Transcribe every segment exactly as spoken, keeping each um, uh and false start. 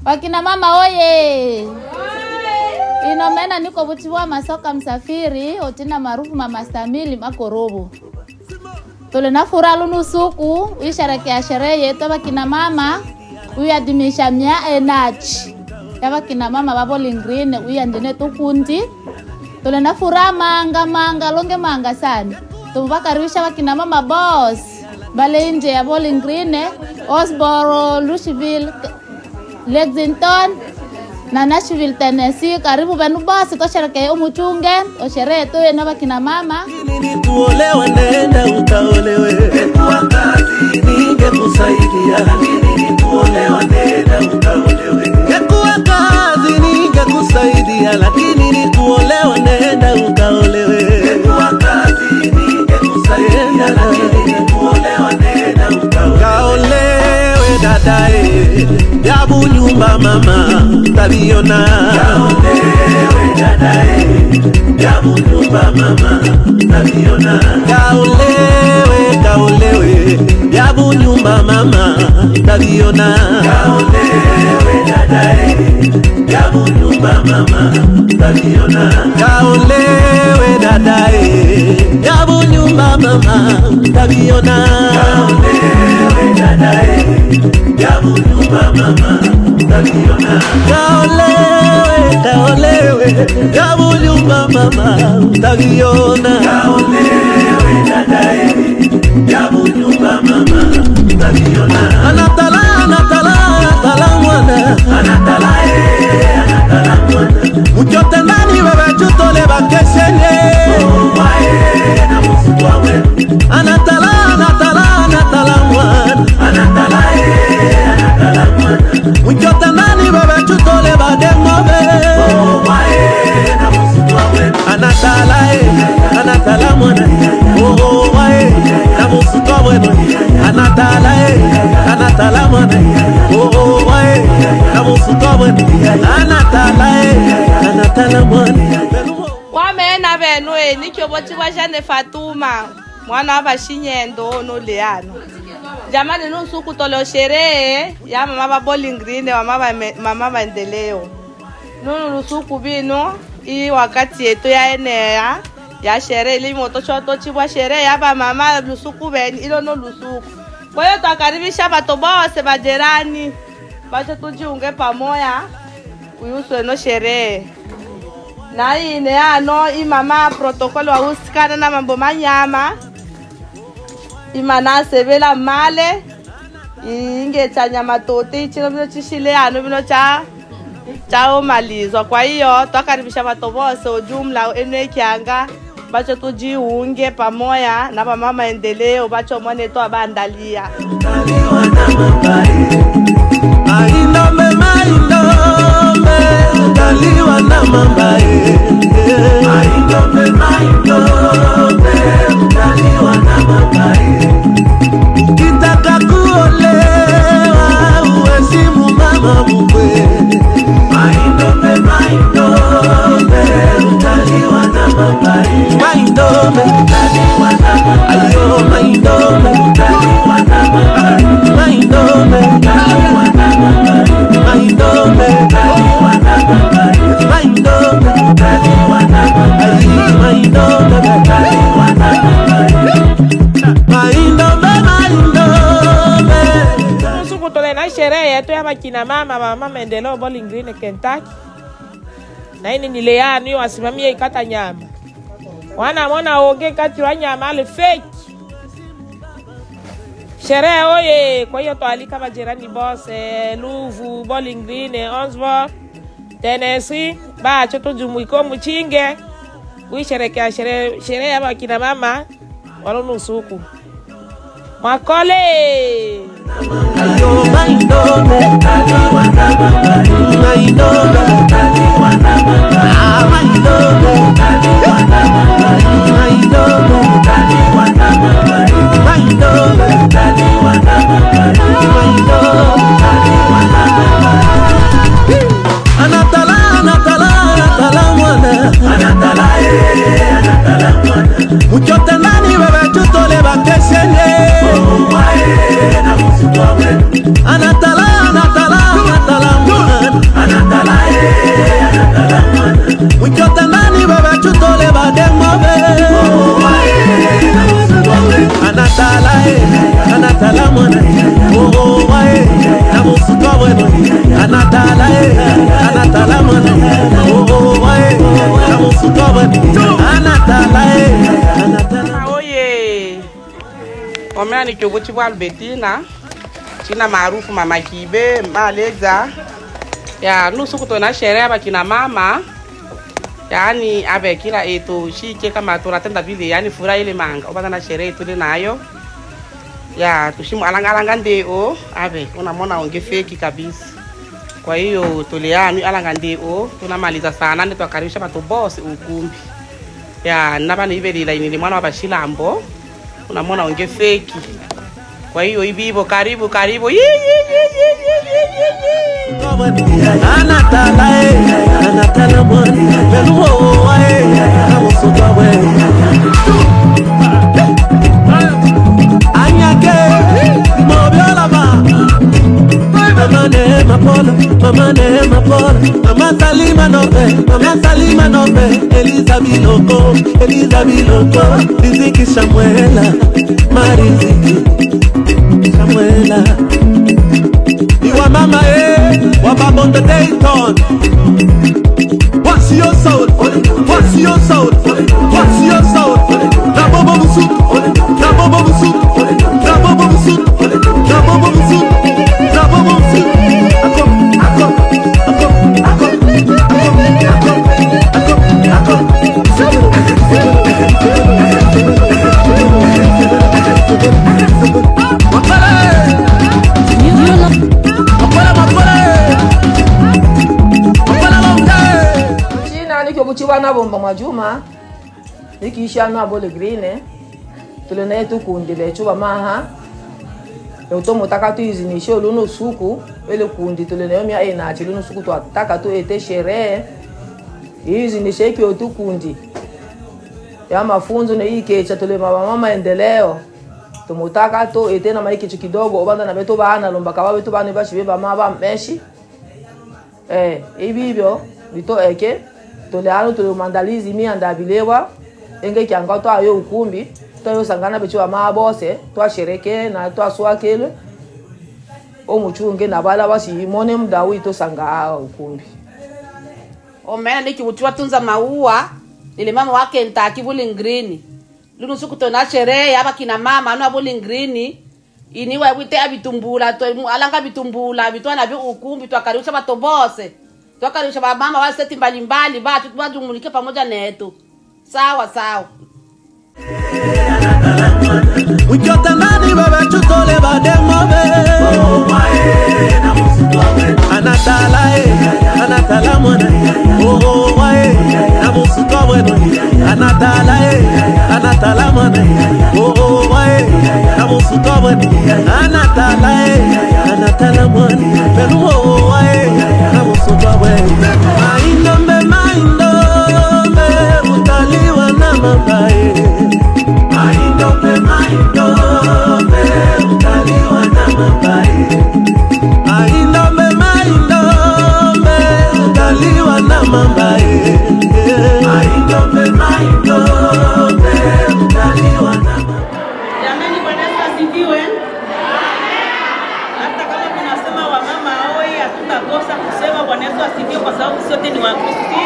Wakina mama oye. Inomena niko butiwa masoka msafiri otina maarufu mama Stamili makorobo. Tole na furalu nusuku uisharekea sherehe yetu wakina mama uyadimisha mia enachi. Ya wakina mama babo lingrine uyandine tukundi. Tole na fura manga manga longe manga sana. Tumbakaribisha wakina mama boss. Bale nje ya Bowling Green, Osboro, Louisville, Lexington na Nashville, Tennessee. Karibu banu basi tosherekea umuchunge osherehe tu na wakina mama. Nini tuolewe nenda utaolewe. Kwa kazi ningekusaidia. Nini tuolewe nenda utaolewe. Kwa kazi ningekusaidia lakini nituolewe nenda utaolewe. Kwa kazi ningekusaidia lakini nituolewe nenda utaolewe. Kaolewe dadae yabu nyumba mama tabiona. Kaolewe dadae yabu nyumba mama tabiona. Kaolewe kaolewe yabu nyumba mama tabiona. Kaolewe dadae yabu nyumba mama tabiona. Kaolewe dadae yabu nyumba mama tabiona. Kaolewe dadae yabu nyumba mama tabiona. Kaolewe kaolewe yabu nyumba mama tabiona. Kaolewe dadae yabu nyumba mama tabiona. Anatala anatala anatala mwana. Anatala eh anatala mwana. Uchote ndani wewe chutole bakeshenye. Oh wae na muswa wewe. Anatala anatala anatala mwana. Anatala eh anatala mwana. Uchote ndani wewe chutole bademobe. Oh wae na muswa wewe. Anatala eh anatala mwana. Oh wae na muswa wewe. Anatala eh anatala mwana. Oh wae na muswa wewe. Anatala eh anatala mwana. Wamena benu e nikyo boti wa Jane Fatuma mwana wa Shinyendo no Leano. Jamani nusuku tolo sherehe ya mama ba Bowling Green wa mama mama maendeleo. Nunu nusuku bino i wakati yetu ya enea ya sherehe ili moto choto chibwa sherehe ya ba mama lusuku beni ilo no lusuku. Kwa hiyo tukaribisha watu bose bajerani bacha tujiunge pamoja uyuswe no sherehe. Na ine ano imama protokolo wa usikana na mambo manyama imana sebela male inge cha nyama tote chino bino chishile ano bino cha chao malizwa. Kwa hiyo tukaribisha watu bose ujumla enwe kianga bacho tujiunge pamoja na mama maendeleo bacho mwane to abandalia. Maindombe maindombe utaliwa na mambae. Maindombe maindombe utaliwa na mambae. Ukitaka kuolewa uheshimu mama mkwe. Maindombe maindombe utaliwa na mambae. Maindombe utaliwa na mambae. Ayo maindombe utaliwa na mambae. Maindombe utaliwa na mambae. Maindombe utaliwa na mambae. Maindombe utaliwa na mambae. Maindombe utaliwa na mambae. Maindombe maindombe. Nusuku tole na sherehe yetu ya wakina mama mama maendeleo Bowling Green Kentucky. Na ini ni Leano yu wasimamia ikata nyama. Wana mwana oge kati wa nyama ale fake. Sherehe oye, kwa hiyo tualika majirani bose, Luvu, Bowling Green, Osborne, Tennessee, bacho tujumuiko mchinge. Uisherekea sherehe sherehe ya wakina mama walo nusuku. Makole. Ayo maindombe utaliwa na mambae. Maindombe utaliwa na mambae. Ah maindombe utaliwa na mambae. Maindombe utaliwa na mambae. Maindombe utaliwa na mambae. Maindombe utaliwa na mambae. Anatala anatala anatala mwana. Anatala eh anatala mwana. Uchote ndani wewe chutole bakeshenye. Oh wae na muswa wewe. Anatala anatala anatala eh anatala mwana oh oh eh namusuka bwana anatala eh anatala oye omea ni kyobochi bwa Albertina china maarufu mama Kibe Maleza ya nusu kutona sherehe bakina mama yani abe kila eto shike kama tunatenda vile yani furaha ile manga obana na sherehe tuli nayo ya tushimu alanga alanga ndeo abe unamona onge feki kabisa. Kwa hiyo tuliani alanga ndeo tunamaliza sana ndio tukaribisha watu boss ukumbi ya nabana ibe lila ni mwana wa Bashilambo unamona onge feki. Kwa hiyo hivivo karibu karibu yi yi yi yi anatala eh anatala mwana peluo eh namusuka bwana Mobiola ba Mama ne mapola Mama ne mapola Mama Salima nobe Mama Salima nobe Eliza Biloko Eliza Biloko Riziki Samuela Mariziki Samuela Iwa mama eh Wababonde Dayton. What's your soul? What's your soul? What's your soul? Nabobo Musu Nabobo Musu Nabobo Musu Nabobo Musu Nabobo Musu Ako Ako Ako Ako Ako Ako Kuchiwa na bomba majuma nikiisha na bole green tulena yetu kundi le chuba maha yoto mutaka tu izinisho luno suku ele kundi tulena yomi aina chiluno suku tu ataka tu ete sherehe izinishe ki yotu kundi ya mafunzo ne ikecha tule mama mama endeleo tumutaka to ete na maiki kidogo obanda na beto bana lomba kawa beto bana bashi beba maba meshi eh ibibyo bito eke toleano tole mandalizi mi andabilewa enge kyanga to ayo ukumbi to yo sangana bechiwa mabose to ashereke na to aswakele o muchunge na bala basi mone mdawi to sanga ukumbi omena nikibuchwa tunza maua ile mama wake ntaki bowling green luno suku to na sherehe aba kina mama no bowling green iniwa wite abitumbula to alanga bitumbula bitwana bi ukumbi to akarusha batobose tukarisha mama wa seti mbalimbali batu tubadumulike pamoja netu sawa sawa Ujota nani baba tutole bademobe anatala eh anatala mwana oh wae namusuka bwana anatala eh anatala mwana oh wae namusuka bwana anatala eh anatala mwana peluo wae namusuka bwana maindombe maindombe utaliwa na mabae maindombe maindombe utaliwa na mabae maindombe maindombe utaliwa na mabae maindombe maindombe utaliwa na mabae. Jamani, Bwana Yesu asifiwe. Hata kama tunasema wamama hoi hatutakosa kusema Bwana Yesu asifiwe kwa sababu sote ni Wakristo.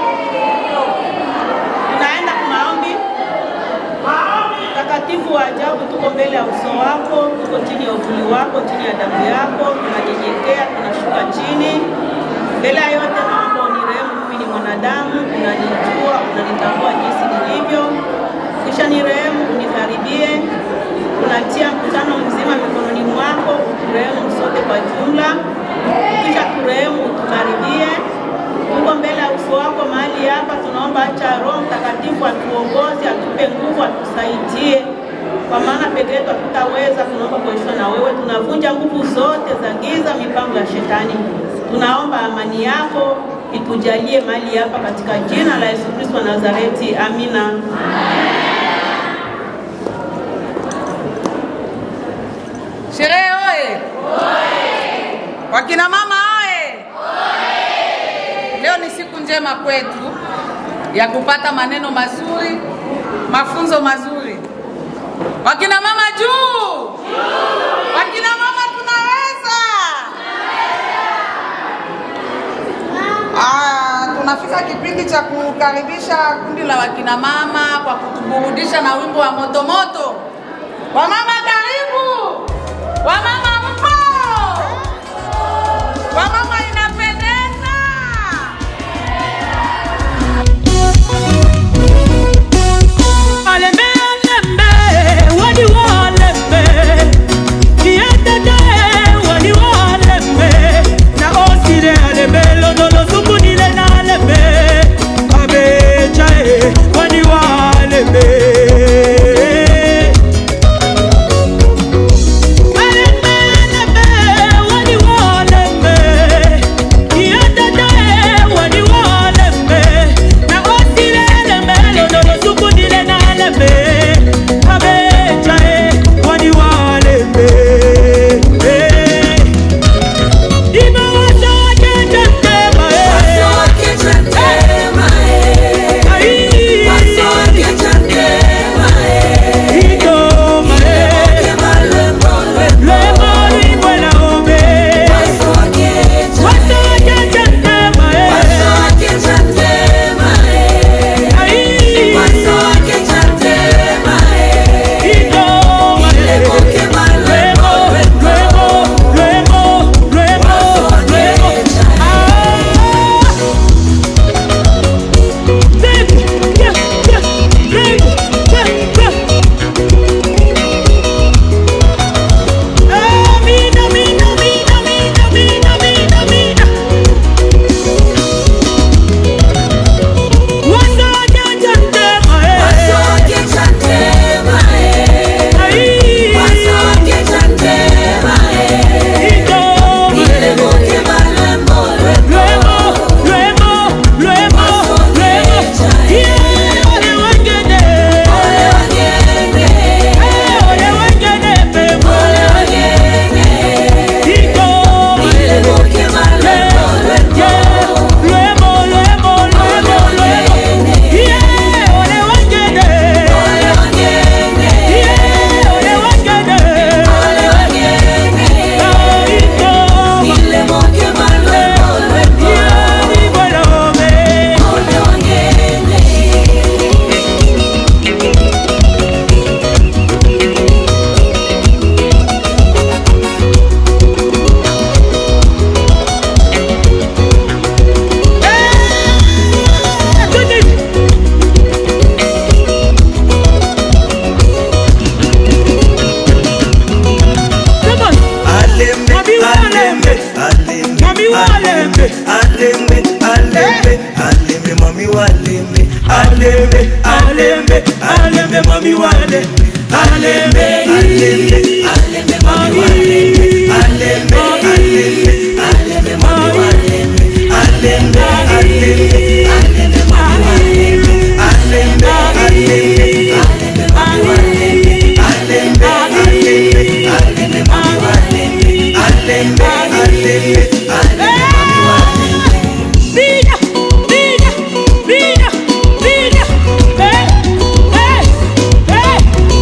Tunaenda kwa maombi. Takatifu wa ajabu, tuko mbele ya uso wako, tuko chini ya uvuli wako, chini ya damu yako, tunanyenyekea, tunashuka chini. Mbele ya yote naomba unirehemu, mimi ni mwanadamu, unanijua, unanitambua jinsi nilivyo. Kisha nirehemu, unikaribie. Unatia mkutano mzima mikononi mwako, uturehemu sote kwa jumla. Kisha turehemu, utukaribie. Tuko mbele ya uso wako mahali hapa, tunaomba acha Roho Mtakatifu atuongoze, atupe nguvu, atusaidie. Kwa maana peke yetu hatutaweza, tunaomba kuishwa na wewe. Tunavunja nguvu zote za giza, mipango ya shetani. Tunaomba amani yako itujalie mahali hapa katika jina la Yesu Kristo wa Nazareti. Amina. Sherehe oye! Wakina mama oye! Leo ni siku njema kwetu ya kupata maneno mazuri, mafunzo mazuri. Wakina mama juu! Wakina mama tunaweza! tunafika kipindi cha kukaribisha kundi la wakina mama kwa kutuburudisha na wimbo wa moto moto. Wamama karibu. Wamama mpo. Wamama inapendeza. Alembe alembe wadi walembe kiatete wadi walembe na osire alembe lodolo sukunile na alembe abechae wadi walembe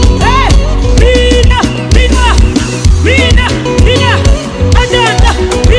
Rina, Rina, Rina, Rina,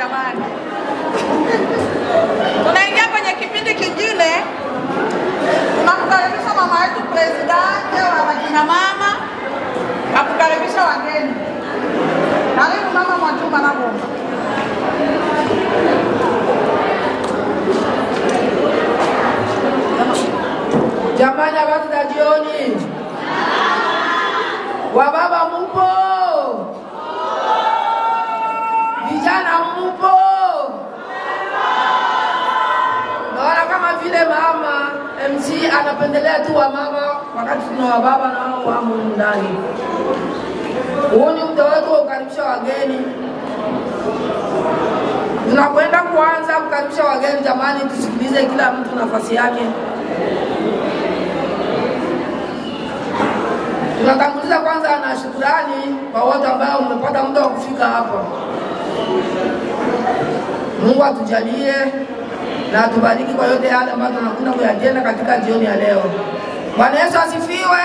jamani. Tunaingia kwenye kipindi kingine. Tunamkaribisha mama yetu presidenti wa kina mama, akukaribisha wageni. Karibu mama Mwajuma na Bomba. Jamani, habari za jioni. Wababa mupo? Vijana mupo? Naona kama vile mama M C anapendelea tu wa mama wakati tuna wababa na wao wamo ndani. Huu ni muda wetu wa kukaribisha wageni. Tunakwenda kuanza kukaribisha wageni jamani, tusikilize kila mtu nafasi yake. Tunatanguliza kwanza na shukrani kwa wote ambao mmepata muda wa kufika hapa. Mungu atujalie na atubariki kwa yote yale ambayo tunakwenda kuyatenda katika jioni ya leo. Bwana Yesu asifiwe.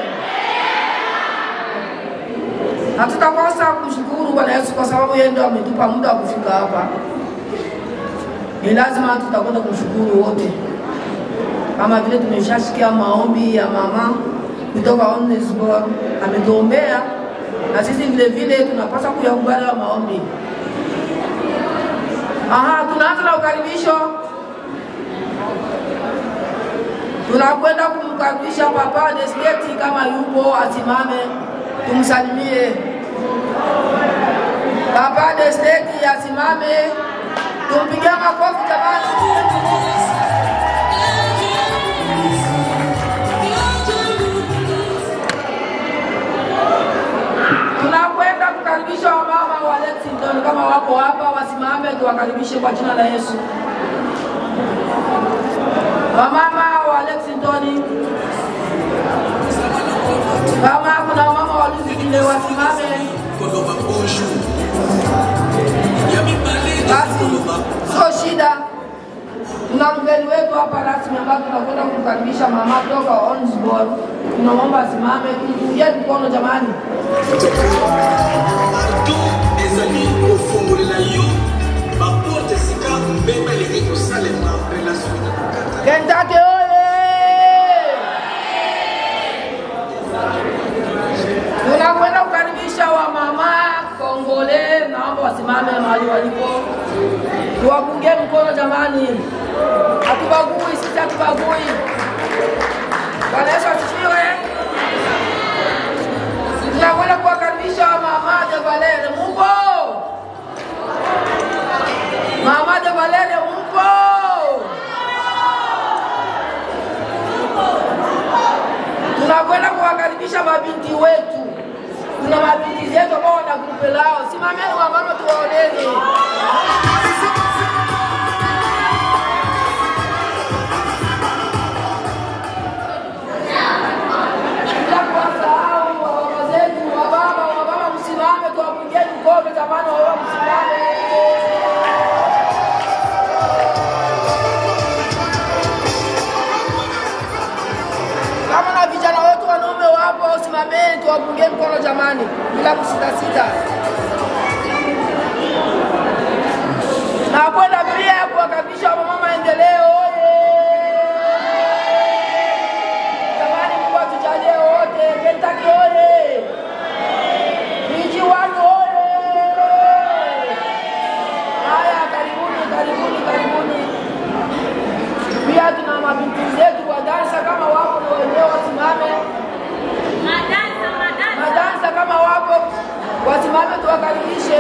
Hatutakosa kumshukuru Bwana Yesu kwa sababu yeye ndiye ametupa muda wa kufika hapa. Ni lazima tutakwenda kumshukuru wote. Kama vile tumeshasikia maombi ya mama kutoka Onesbor ametuombea, na sisi vile vile tunapaswa kuyakubali maombi. Aha, tunaanza na ukaribisho. Tunakwenda kumkaribisha Papa Desteti, kama yupo asimame tumsalimie. Papa Desteti asimame, tumpigie makofi jamani. Tunakwenda kukaribisha wamama wa Lexington, kama wako hapa wasimame tuwakaribishe kwa jina la Yesu. Wamama wa Lexington, kama kuna mama wa Luzikile wasimame. Basi sio shida. Tuna mgeni wetu hapa rasmi ambaye tunakwenda kumkaribisha mama kutoka Onesbor. Tunaomba asimame, tupungie mkono jamani. Kentucky oye! Tunakwenda kukaribisha wa mama Kongole, naomba wasimame mahali walipo. Tuwapungie mkono jamani. Hatubagui, sisi hatubagui. Bwana Yesu asifiwe. Tunakwenda kuwakaribisha mama de Valere, mupo? Mama de Valere, mupo? Tunakwenda kuwakaribisha mabinti wetu. Tuna mabinti zetu ambao wana grupe lao. Simameni wa mama tuwaoneni. Jamani wao msimame. Kama na vijana wetu wanaume wapo, simameni tuwapungie mkono jamani, bila kusita sita. Na kwenda pia kuwakaribisha mama maendeleo. Jamani, Mungu atujalie wote. Kentucky oye! Miji wangu oye! Haya, karibuni, karibuni, karibuni. Pia tuna mabinti zetu wa dansa, kama wapo na wenyewe wasimame. Madansa, madansa. Madansa kama wapo wasimame tuwakaribishe.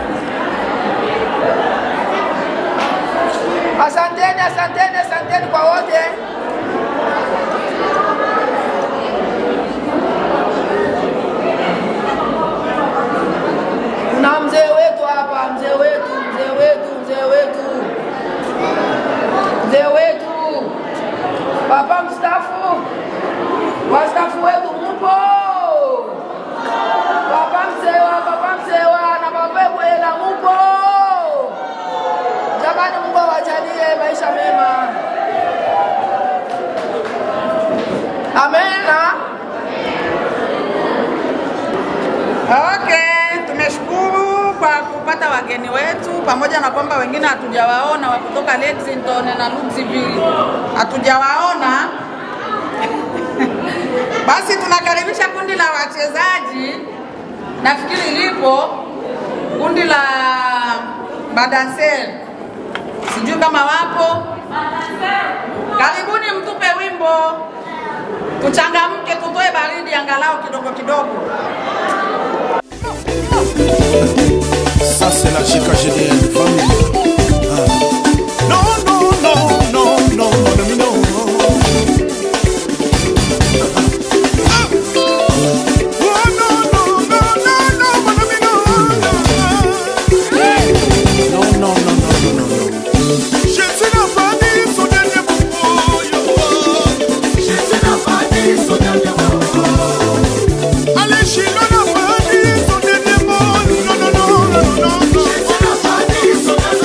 Asanteni, asanteni, asanteni kwa wote. Kuna mzee wetu hapa, mzee wetu, mzee wetu, mzee wetu. Mzee wetu. Papa mstaafu. Wastaafu wetu mupo? Papa msewa, papa msewa na papa bwela mupo? Jamani, Mungu awajalie maisha mema. kupata wageni wetu, pamoja na kwamba wengine hatujawaona wa kutoka Lexington na Louisville hatujawaona. Basi tunakaribisha kundi la wachezaji, nafikiri lipo kundi la badanser, sijui kama wapo. Karibuni, mtupe wimbo tuchangamke, tutoe baridi angalau kidogo kidogo. Ça c'est la Chica G D N famille. Ah. Non, non, non, non, non, mon ami, non. Ah. Oh, non, non, non, non, non, mon ami, non. Non, non, non, non, non, non. Jésus n'a pas dit son dernier mot. Jésus n'a pas dit son dernier mot. Allez, Chino n'a pas dit son dernier mot. Non, non, non, non, non, non. Jésus n'a pas dit son dernier mot.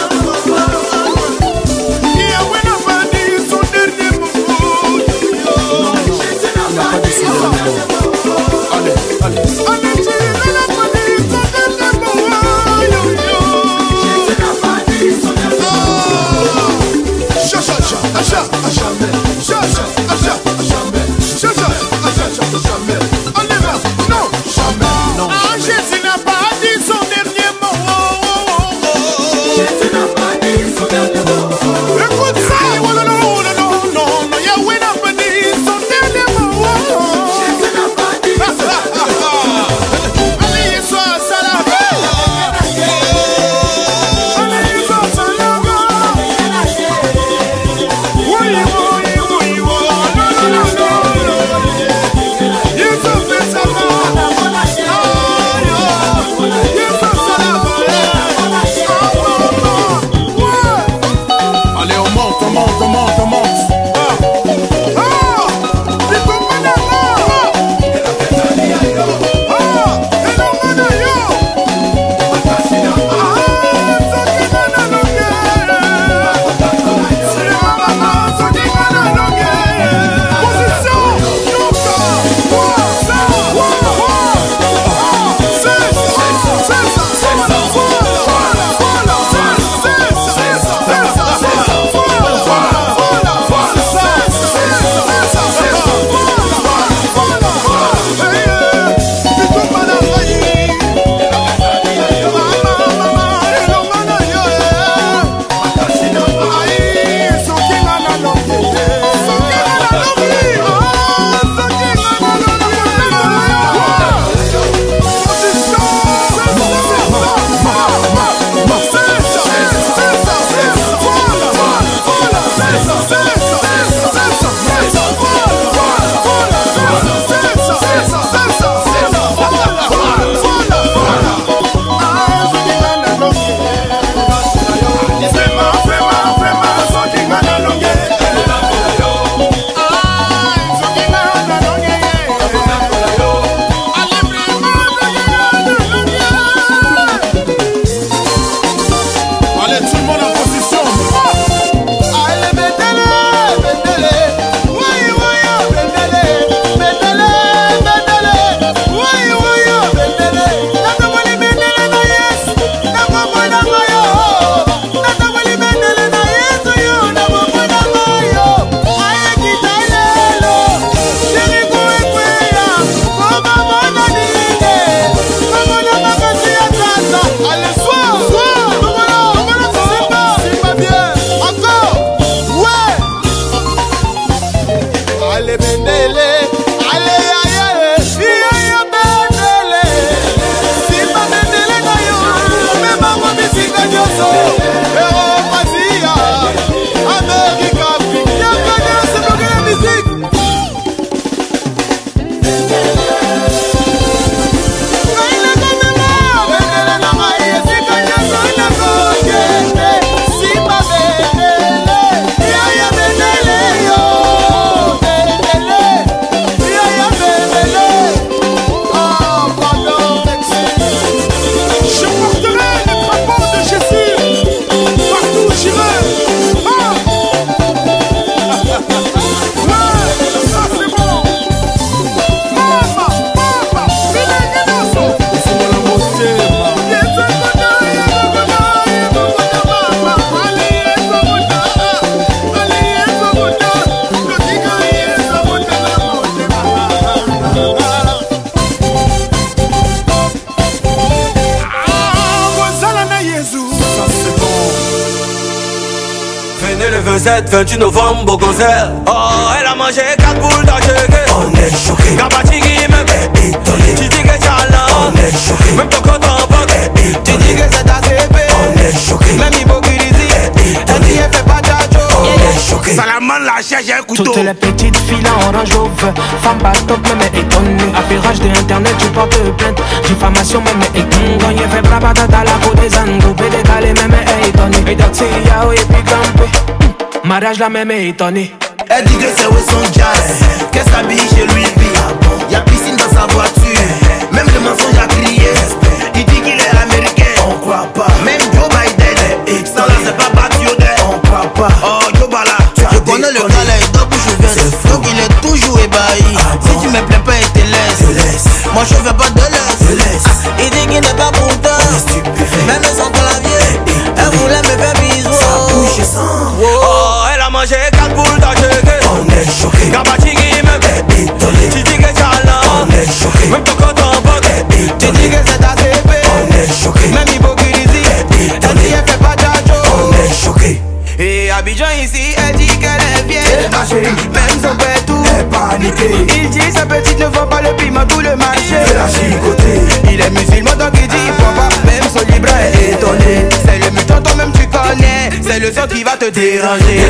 vingt-sept, vingt-huit novembre au concert. Oh, elle a mangé quatre boules d'achèque. On est choqué. Gabatigi même étonné. Tu dis que Charles, on est choqué. Même ton compte en banque, tu dis que c'est A C P. On est choqué. Même hypocrisie, elle dit elle fait pas d'ajo. On est choqué. Salaman la cherche un couteau. Toutes les petites filles en orange Jove, femme pas top même étonnée. Affairage de internet, tu portes plainte. Diffamation même étonnée. Quand il fait brava tata la peau des angles. Pédé calé même étonné. Et d'accès yao et puis campé. Mariage la même étonné. Elle dit que c'est où son jazz, qu'elle s'habille chez Louis V. Y'a piscine dans sa voiture, même le mensonge a crié. Il dit qu'il est américain, on croit pas. Même Joe Biden, ça là c'est pas Batiodet, on croit pas. Oh Joe Bala, je connais le gars là, il doit bouger ouverte. Donc il est toujours ébahi. Si tu me plais pas, il te laisse. Moi je fais pas de laisse. Il dit qu'il n'est pas pour toi. Même sans clavier, elle voulait me faire bisous. Oh, elle a mangé quatre boules d'achèque. On est choqué. Gabatigi même étonné. Tu dis que Charles, on est choqué. Même ton compte en banque, tu dis que c'est A C P. On est choqué. Même hypocrisie, elle dit elle fait pas d'ajo. On est choqué. Et Abidjan ici, elle dit qu'elle est vieille. Même son père tout est paniqué. Il dit sa petite ne vend pas le piment tout le marché. Il est musulman donc il dit il prend pas. Même son libre est étonné. C'est le mutant toi-même tu connais. C'est le son qui va te déranger.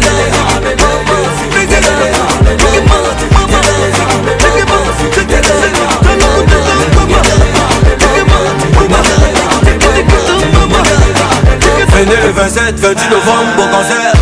Venez le vingt-sept, vingt-huit novembre au concert.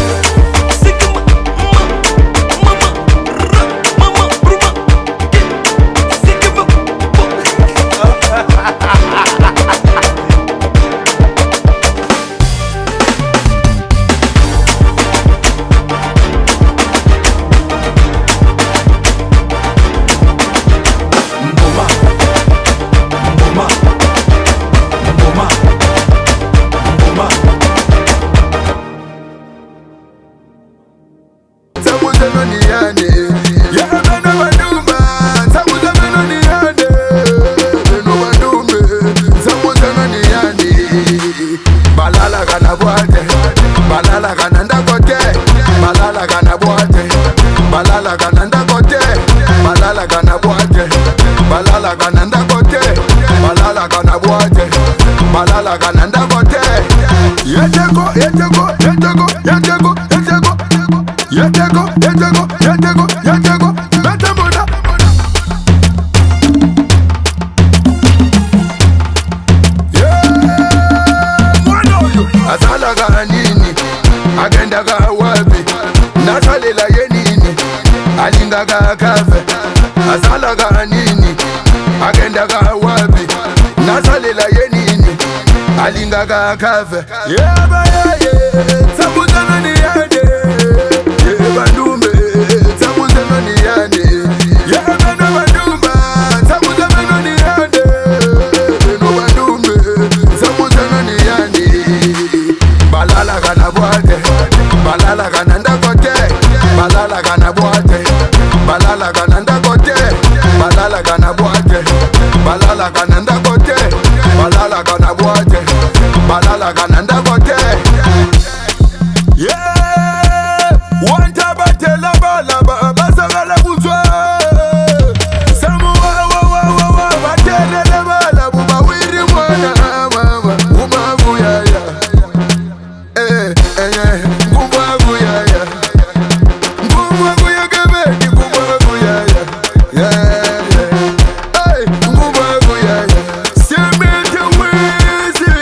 Kave, yeah, yeah, yeah. Sabuzana ni yane, yeah, bandume. Sabuzana ni yane, yeah, bana banduma. Sabuzana ni yane, no bandume. Sabuzana ni yane. Balala kana boate, balala kana ndakote, balala kana boate, balala kana ndakote, balala kana boate, balala kana ndakote, balala kana boate. Balala kananda kote. Yeah, one tabate la bala ba basagala kuzwa. Samu wa wa wa wa wa batele la bala buba wiri mwana mama umagu ya ya. Eh eh eh umagu ya ya. Umagu ya kebe ni umagu ya ya. Yeah yeah. Hey umagu ya ya. Semete wizi.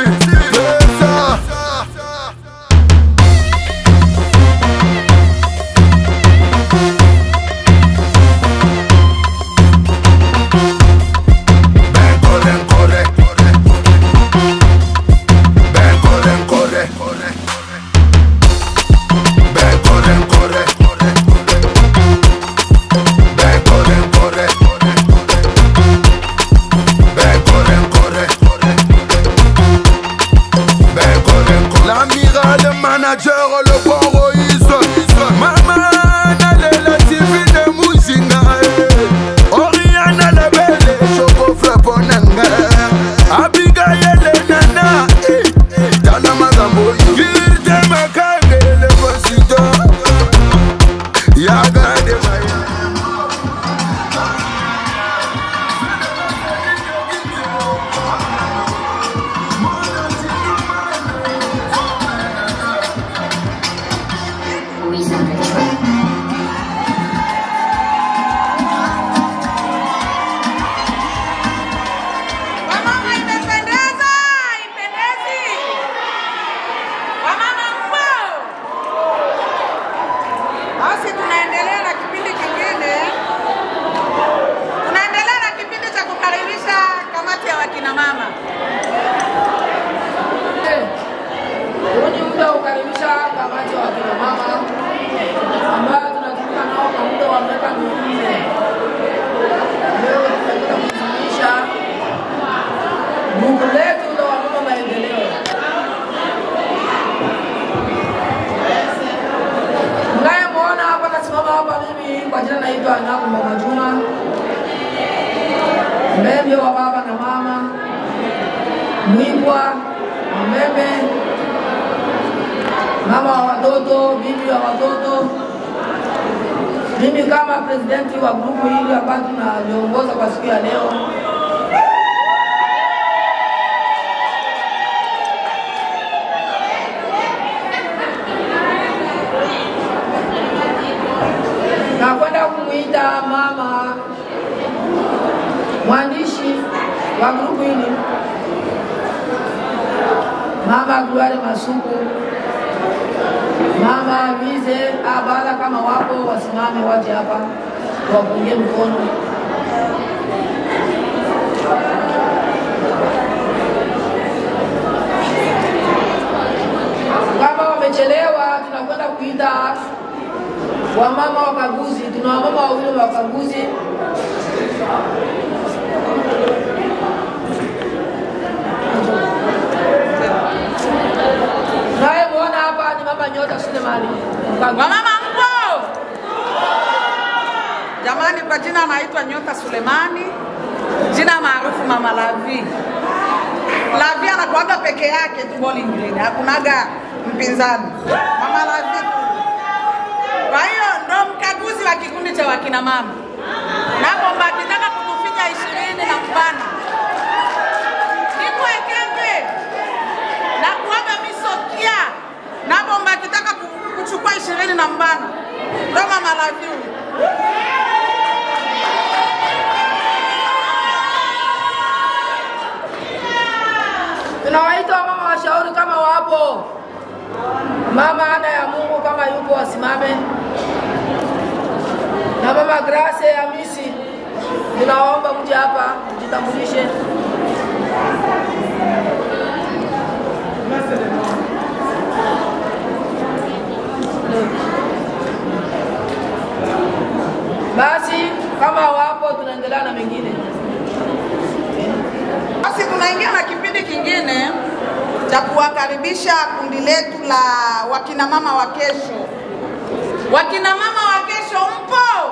Wameme wa baba na mama, Mwibwa, wameme, mama wa watoto, bibi wa watoto. Mimi kama presidenti wa grupu hili ambayo tunaliongoza kwa siku ya leo, nakwenda kumuita mama mwandishi wa grupu hili, Mama Gloire Masuku, Mama Vize, abala kama wapo wasimame waje hapa wapungie mkono. Kama wamechelewa tunakwenda kuita wamama wakaguzi. Tuna wamama wawili wakaguzi. Naye muona hapa ni Mama Nyota Sulemani. Wamama mpo? Jamani, kwa jina naitwa Nyota Sulemani, jina maarufu Mama Lavi. Lavi anakuaga peke yake tu Bowling Green, hakunaga mpinzani. Mama Lavi. Kwa hiyo ndo mkaguzi wa kikundi cha wakina mama. Napo mbakitaka kutufinya ishirini na mbana. Nipo ekembe. Na kuaga misokia. Napo mbakitaka kuchukua ishirini na mbana. Ndo Mama Lavi. Tunawaita mama washauri kama wapo. Mama Ana ya Mungu kama yupo wasimame. Na Mama Grace Hamisi, tunaomba mje hapa mjitambulishe. Basi kama wapo tunaendelea na mengine. Basi tunaingia na kipindi kingine cha kuwakaribisha kundi letu la wakina mama wa kesho. Wakina mama wa kesho mpo?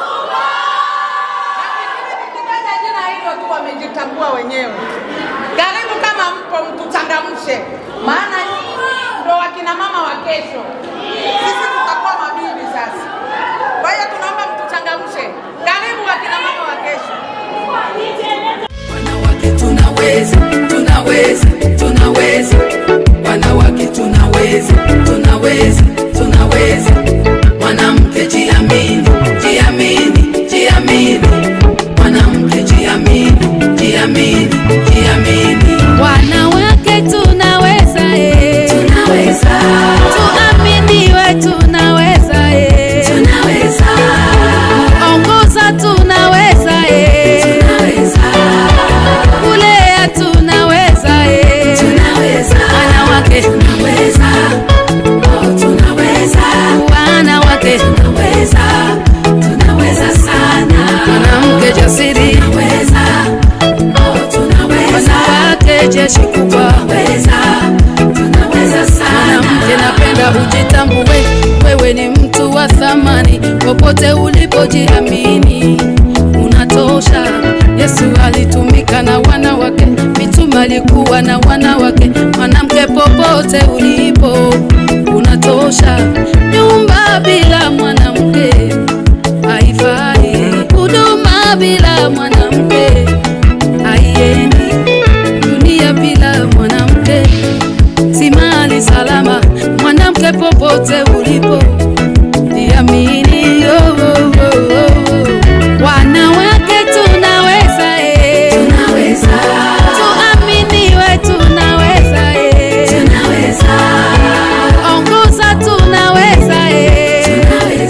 Na jina hilo tu wamejitambua wenyewe. Karibu kama mpo mtuchangamshe. Maana nyinyi ndo wakina mama wa kesho. Sisi tutakuwa mabibi sasa. Kwa hiyo tunaomba mtuchangamshe. Karibu wakina mama wa kesho. Wanawake tunaweza, tunaweza, tunaweza. Wanawake tunaweza, tunaweza, tunaweza. Mwanamke jiamini, jiamini, jiamini. Mwanamke jiamini, jiamini, jiamini. Wanawake tunaweza, eh. Tunaweza. Tuaminiwe tunaweza, eh. Tunaweza. Ongoza tunaweza, eh. Tunaweza. Kulea tunaweza, eh. Tunaweza. Wanawake tunaweza. Oh, tunaweza. Wanawake tunaweza. Tunaweza sana. Mwanamke jasiri tunaweza. Oh, tunaweza. Wanawake jeshi kubwa tunaweza. Tunaweza sana. Mwanamke napenda ujitambue, wewe ni mtu wa thamani, popote ulipojiamini unatosha. Yesu alitumika na wanawake, mitume alikuwa na wanawake. Mwanamke popote ulipo unatosha. Nyumba bila mwanamke haifai, huduma bila mwanamke haiendi, dunia bila mwanamke si mali salama. Mwanamke popote ulipo jiamini, oh, oh, oh, oh. Wanawake tunaweza, eh. Tunaweza. Tuaminiwe tunaweza, eh. Tunaweza. Ongoza tunaweza, eh. Tunaweza.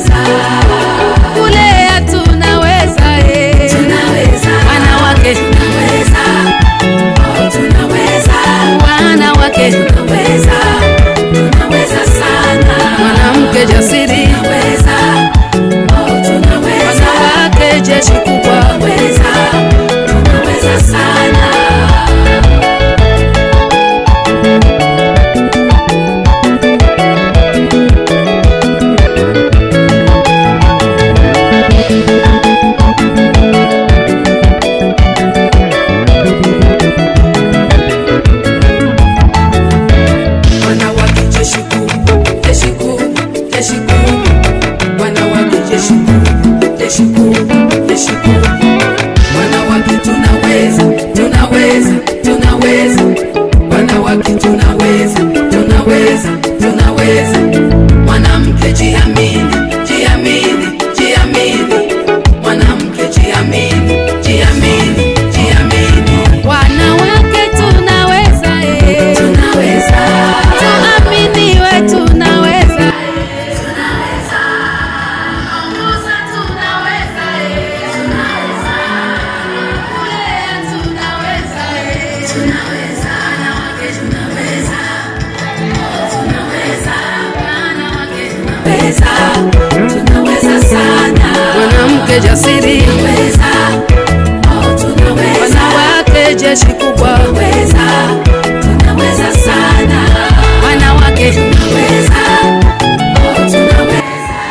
tunaweza, tunaweza sana. Mwanamke jasiri, tunaweza, oh tunaweza. wanawake jeshi kubwa, tunaweza, tunaweza sana. wanawake tunaweza, oh tunaweza.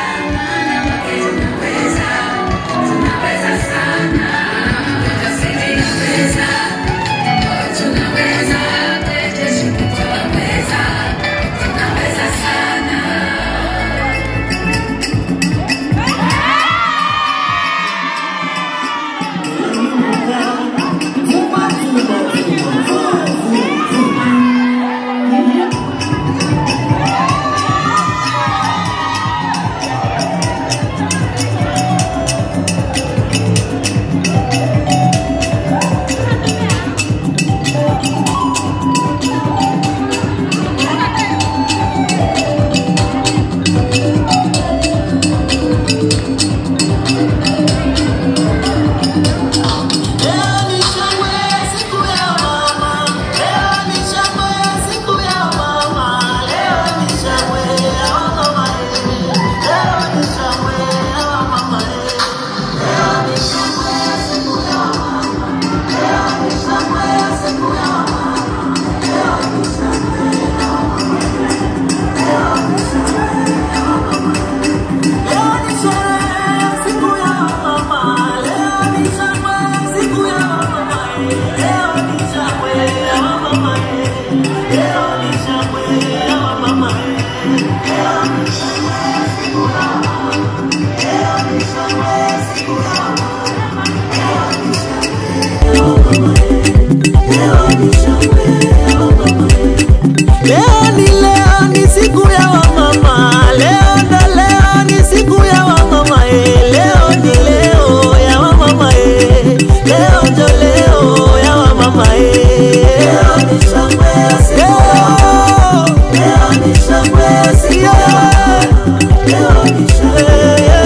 Leo ni leo ni siku ya wamama, leo ndo leo ni siku ya wamama eh. Leo ni leo ya wamama eh. Leo ndo leo ya wamama eh. Leo ni shangwe ya siku ya wamama. Leo ni shangwe ya siku ya wamama. Leo ni shangwe ya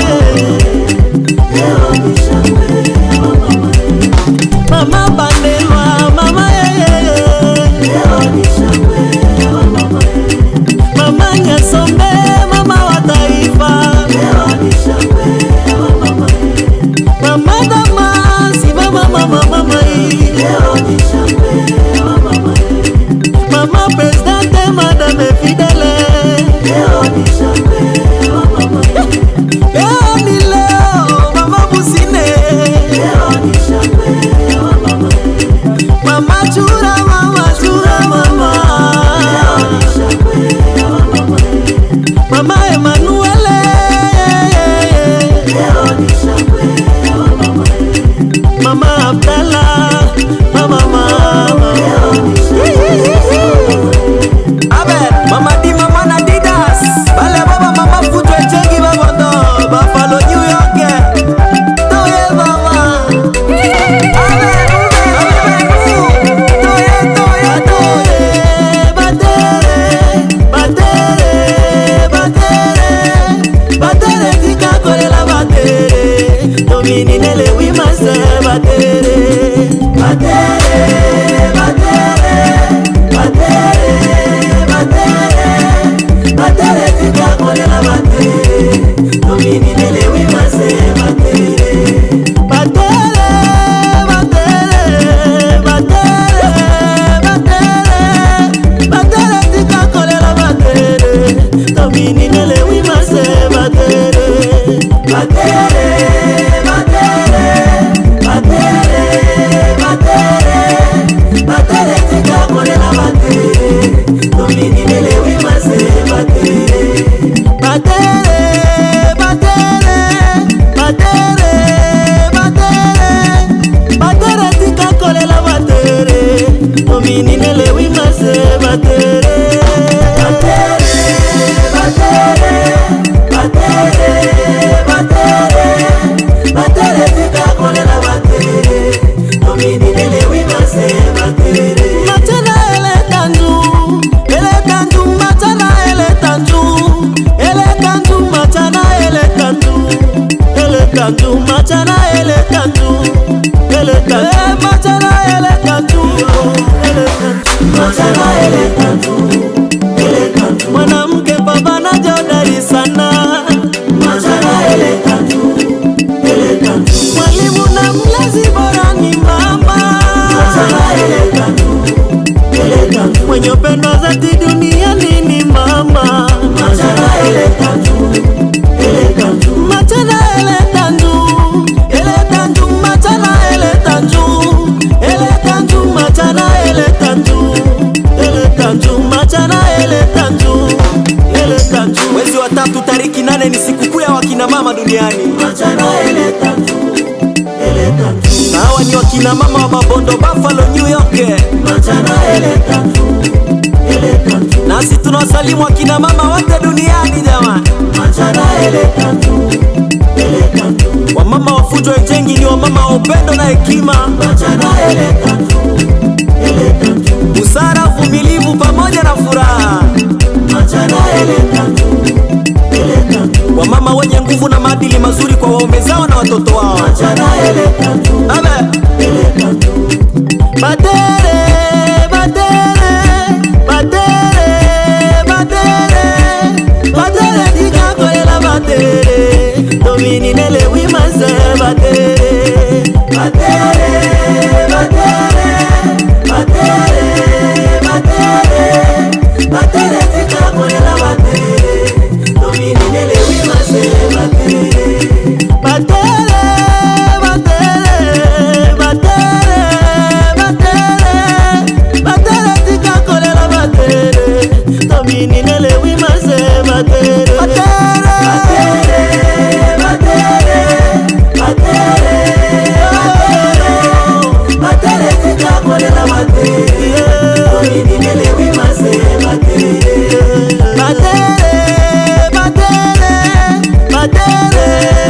Leo ni shangwe ya wamama eh. Mama bandelwa, mama eh. Leo ni shangwe ya wamama eh. Mama Nyasombe, mama wa taifa. Leo ni shangwe ya wamama eh. Mama Damasi, mama mama mama eh. Leo ni shangwe ya wamama eh. Mama Presidente, Madame Fidele. Leo ni shangwe ya wamama eh. Leo ni leo, mama Busine. Leo ni shangwe ya wamama eh. Mama Chura, mama Chura, mama. Leo ni shangwe ya wamama eh. Mama Emanuele. Leo ni shangwe ya wamama eh. Mama Abdallah, mama mama. Leo ni shangwe ya wamama eh. Abe, mama di mama na Didas. Bale baba mama futwe chengi babondo. Buffalo New York. Toye mama. Abe, ube, toye toye toye. Batere, batere, batere. Batere tika kore la batere. Domini nele wimase batere. Batere, batere, batere, batere. Batere tika kore la batere. Domini nele wimase batere. Batere, batere, batere, batere. Batere tika kore la batere. Domini nele wimase batere. Batere, batere, batere, batere. Batere tika kore la batere. Domini nele wimase batere. Batere, batere, batere, batere. Batere tika kore la batere. Domini nele wimase batere. Batere, batere, batere, batere. Batere tika kore la batere. Domini nele wimase batere. Machana ele tanju, ele tanju, machana ele tanju, ele tanju, machana ele tanju, ele tanju, machana ele tanju, ele tanju, machana ele tanju, ele tanju, machana ele tanju, ele tanju. Mwanamke baba na jodari sana. mwenye upendo zati duniani ni mama. Machana ele tanju, ele tanju, machana ele tanju, ele tanju, machana ele tanju, ele tanju, machana ele tanju, ele tanju, machana ele tanju, ele tanju. Mwezi wa tatu tariki nane ni sikukuu ya wakina mama duniani. Machana ele tanju, ele tanju. Hawa ni wakina mama wa Mabondo, Buffalo, New York. Machana ele tanju, ele tanju. Nasi tunawasalimu wakina mama wote duniani jamani. Machana ele tanju, ele tanju. Wamama wa Fujo Ejengi ni wamama wa upendo na hekima. Machana ele tanju, ele tanju. Busara, uvumilivu pamoja na furaha. Machana ele tanju, ele tanju. Wamama wenye nguvu na maadili mazuri kwa waume zao na watoto wao. Machana ele tanju, abe ele tanju. Batere, batere, batere, batere, batere dika kolela batere. Domini nele wimase batere, batere, batere, batere, batere, batere dika kolela batere. Domini nele wimase batere, batere, batere, batere, batere, batere dika kolela batere. Domini nele wimase batere, batere, batere, batere, batere, batere dika kolela batere. Domini nele wimase batere, batere, batere, batere,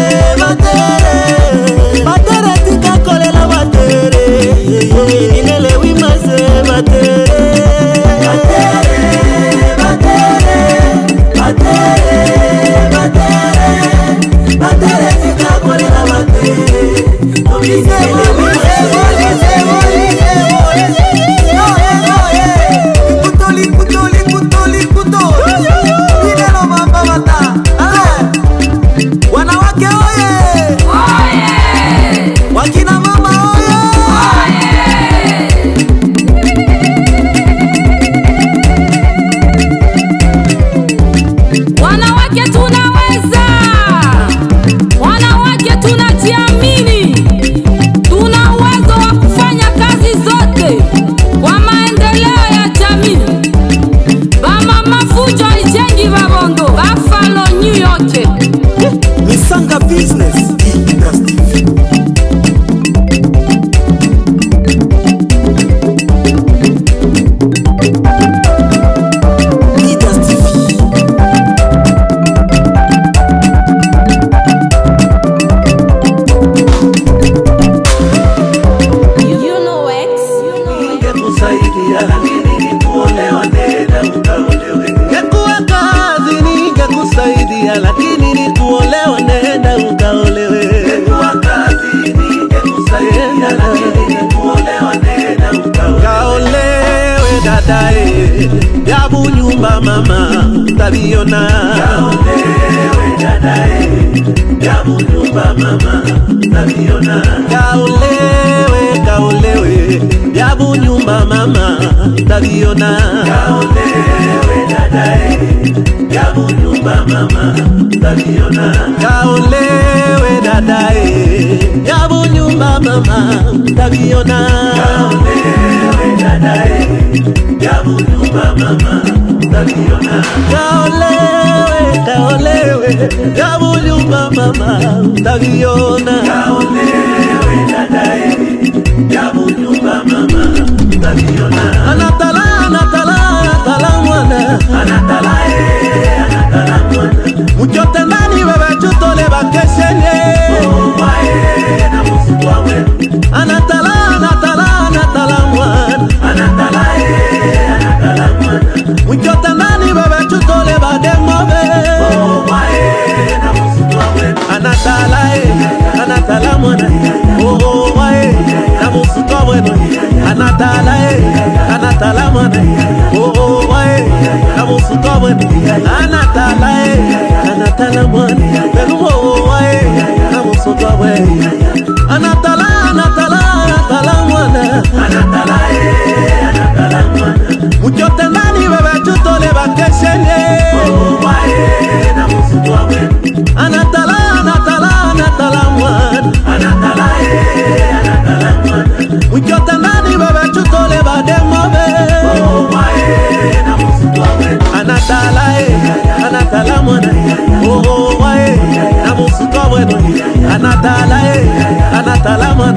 batere, batere dika kolela batere. Domini nele wimase batere, batere, batere, batere, batere, batere dika kolela batere. Domini nele wimase batere. Kutoli, kutoli, kutoli, kutoli. Binelo mamba mata. Ale. Wanawake oye. Oye. Wakina mama oye. Wanawake tunaweza, wanawake tunajiamini, tuna uwezo wa kufanya kazi zote kwa maendeleo ya jamii. Bamama Fujo Ejengi Mabondo, Buffalo, New York. Misanga Business Industry. Kusaidia lakini ni kuolewa, nenda ukaolewe. Kwa kazi ningekusaidia lakini ni kuolewa, nenda ukaolewe. Kaolewe dadae, yabu nyumba mama tabiona. Kaolewe dadae, yabu nyumba mama tabiona. Kaolewe, kaolewe, yabu nyumba mama tabiona. Kaolewe dadae, yabu nyumba mama tabiona. Kaolewe dadae, yabu nyumba mama tabiona. Kaolewe dadae, yabu nyumba mama tabiona. Kaolewe, kaolewe, yabu nyumba mama tabiona. Kaolewe dadae, yabu nyumba mama tabiona. Anatala, anatala, anatala mwana. Anatala e, anatala mwana. Muchote nani bebe chutole bakeshenye. Oh wae na musukwa wenu. Anatala, anatala, anatala mwana. Anatala e, anatala mwana. Muchote nani bebe chutole bademobe. Oh wae na musukwa wenu. Anatala e, anatala mwana. Oh wae na musukwa wenu. Anatala e, anatala mwana. Oh wae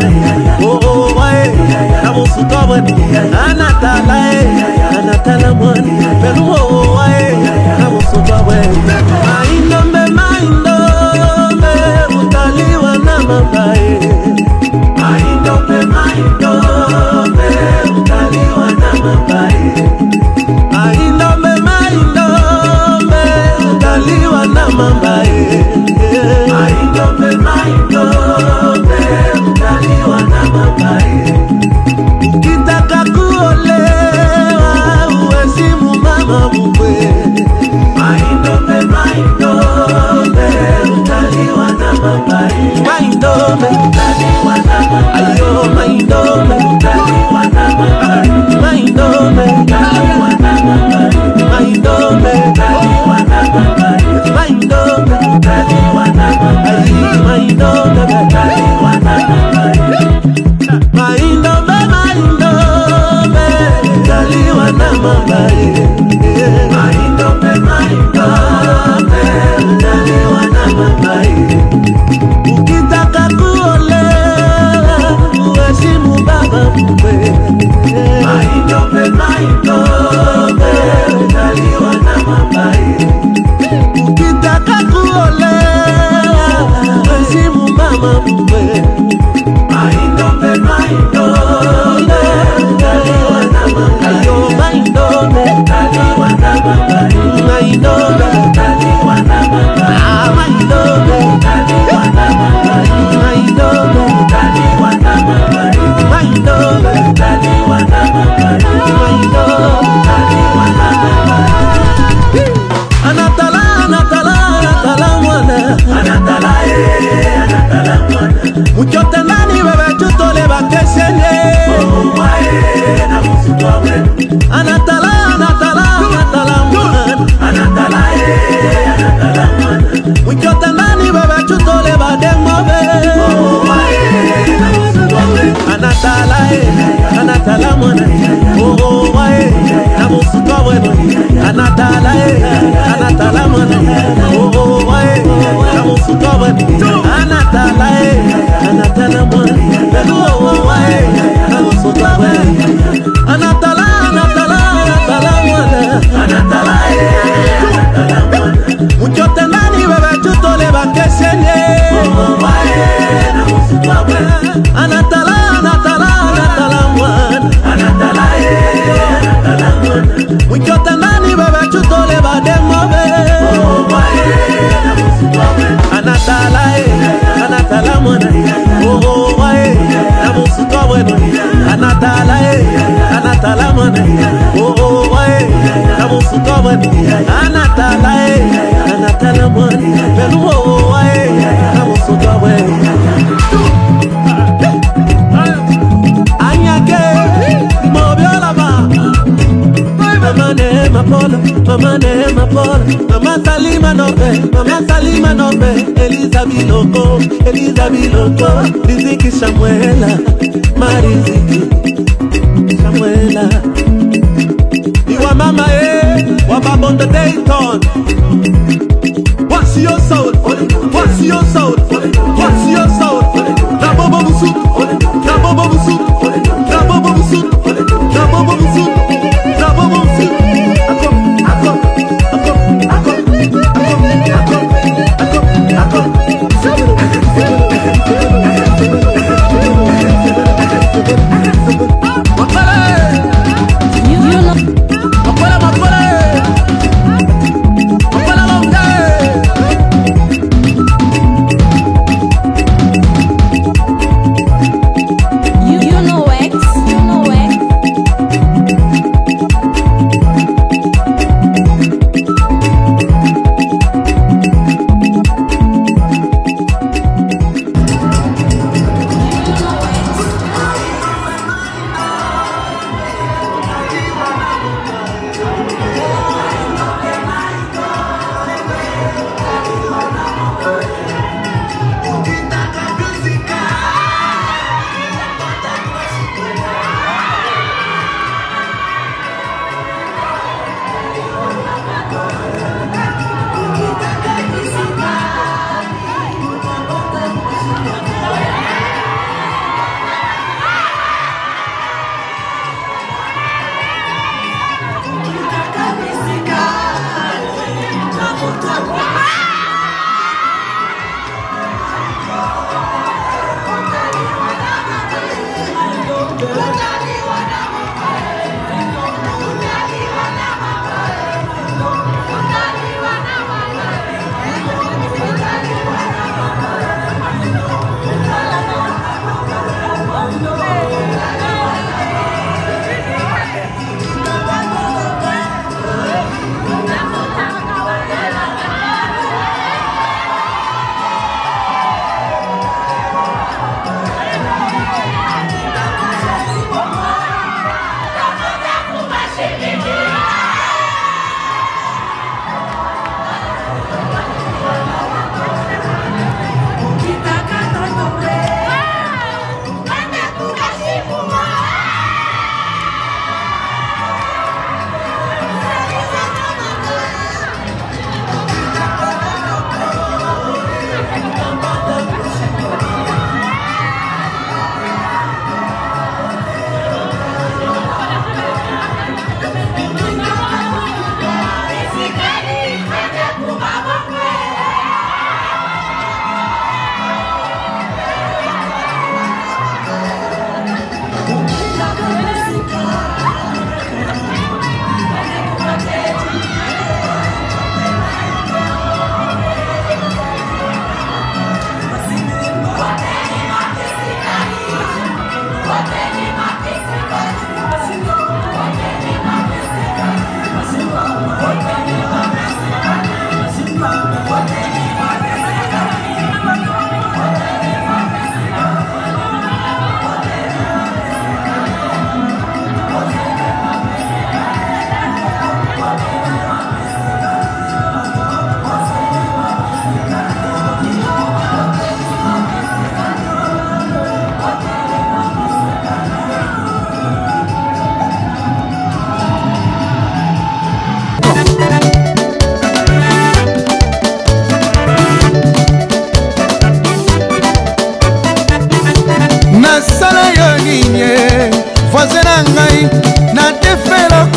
oh oh wae na musuka bueno anatala eh anatala mwani pelu oh wae na musuka bueno maindombe maindombe utaliwa na mambae maindombe maindombe utaliwa na mambae maindombe maindombe utaliwa na mambae maindombe maindombe utaliwa na mambae ukitaka kuolewa uwesimu mama mkwe maindombe maindombe utaliwa na mambae maindombe utaliwa na mambae ayo maindombe utaliwa na mambae maindombe utaliwa na mambae maindombe utaliwa na mambae maindombe utaliwa na mambae maindombe utaliwa na mambae maindombe maindombe utaliwa na mambae maindombe maindombe utaliwa na mambae ukitaka kuolewa uheshimu baba mkwe maindombe maindombe utaliwa na mambae ukitaka kuolewa uheshimu mama mkwe maindombe maindombe utaliwa na mambae ayo maindombe utaliwa na mambae maindombe utaliwa na mambae ah maindombe utaliwa na mambae maindombe utaliwa na mambae maindombe utaliwa na mambae maindombe utaliwa na mambae anatala anatala anatala mwana anatala eh anatala mwana muchote ndani bebe tutole bakeshenye oh wae na musuka wewe anatala anatala anatala mwana anatala eh anatala mwana muchote ndani bebe tutole bademobe oh wae na musuka wewe anatala eh anatala mwana oh wae na musuka wewe anatala eh anatala mwana oh wae na musuka wewe anatala eh anatala mwana oh wae na musuka wewe anatala anatala anatala mwana anatala eh anatala mwana muchote ndani bebe tutole bakeshenye oh wae na musuka wewe anatala anatala anatala mwana anatala eh anatala mwana muchote ndani bebe tutole bademobe oh wae na musuka wewe anatala eh anatala mwana oh wae na musuka wewe anatala eh anatala mwana oh wae na musuka wewe anatala eh anatala mwana pelu oh wae na musuka wewe anyake mobiola ba mama ne mapola mama ne mapola mama Salima nobe mama Salima nobe Eliza Biloko Eliza Biloko Riziki Samuela Mariziki Samuela Iwa mama eh wa babondo Dayton what's your soul what's your soul what's your soul Rabobo Busut Rabobo Busut Rabobo Busut Rabobo Busut Rabobo Busut Akop akop akop akop akop akop Mapole Mapole Mapole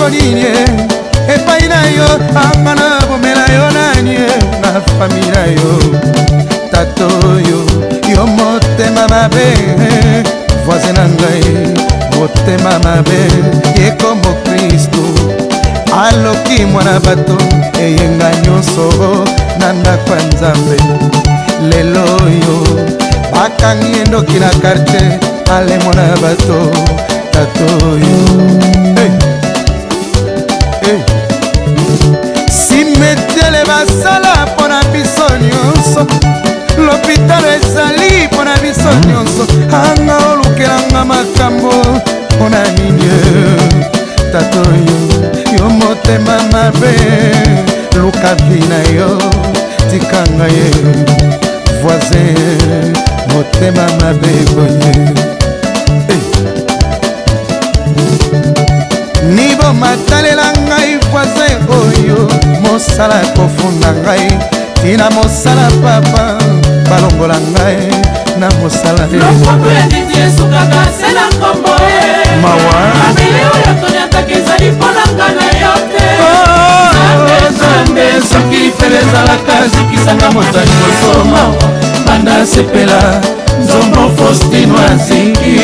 nini epai na yo anga na bomela yo nani na fami na yo tato yo yo motema mabe voisin na ngai motema mabe ye komo Kristo aloki mwana bato eyenga nyonso na ndako ya Nzambe lelo yo bakangi endoki na quartier ale mwana bato tato yo hey. Hey. Simetele basala pona biso nyonso l'hôpital ezali mpona biso nyonso anga olukelanga makambo mpona nini tato yo yo motema mabe luka vi na yo tikanga ye voisin motema mabe boye hey. Nibo matalela ngai voisin oyo mosala kofunda ngai tina mosala papa balongola ngai na mosala lokoto ya ndindi esukaka se na nkombo e mawa mabele oyo toniataka ezali mpona nga na yo te nzambe soki lifele ezalaka zikisanga moto liboso mawa banda sepela nzombo Faustino aziki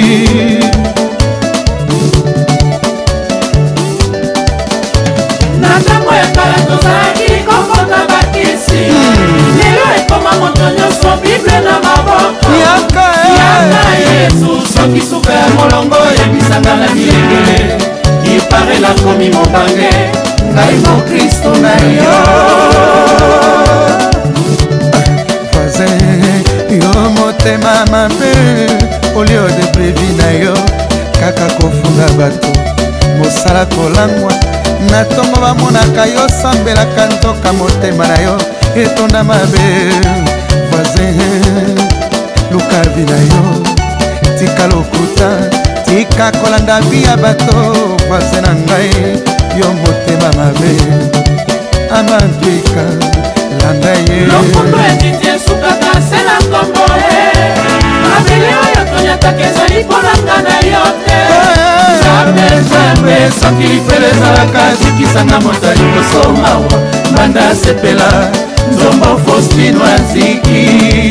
na ntango ya kala tozalaki kokota bakisi lelo ekoma moto nyonso bible na maboko yaka Yesu soki suka ya molongo yebisanga na bilengele ipare nakomi mobange ngai mokristo na yo voisin yo motema mabe olio de previ na yo kaka kofunga bato mosala kolangwa na ntongo bamonaka yo sambelaka nzoka motema na yo etonda mabe voisin luka vi na yo tika lokuta tika kolanda vi ya bato voisin na ngai yo motema mabe amandwika landa ye lokundo etiti esukaka se na nkombo e mabele oyo toniataka ezali mpona nga na yo te nzambe nzambe soki lifele ezalaka zikisanga moto liboso mawa banda sepela nzombo Faustino aziki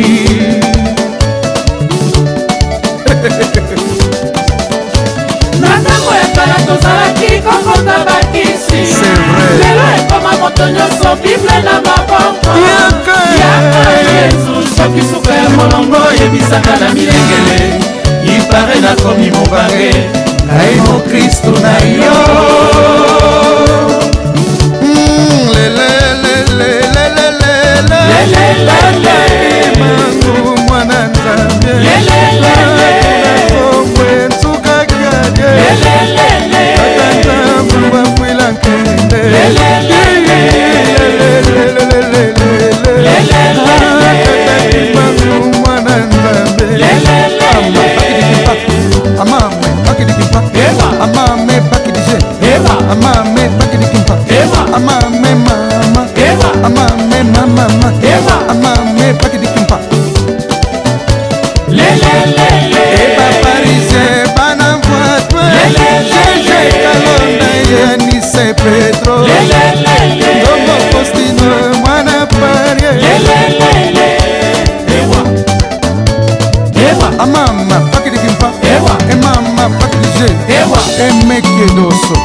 na ntango ya kala tozalaki kokota bakisi lelo ekoma moto nyonso bible na maboko yaka Yesu soki suka ya molongo yebisaka na milengele ipare nakomi mobange ngai mokristo na yo mangu mwana Nzambe nazongwe ntsukakake akanzambulu bafwila nkende mangu mwana Nzambe amame bakidikimpa amame bakidije amame bakidikimpa amame mama amame mama amame bakidikimpa eba parise bana voitwe jeje kalonda yanise Pedro ndombo Faustino mwana parie amama bakidikimpa emama bakidije emekiedoso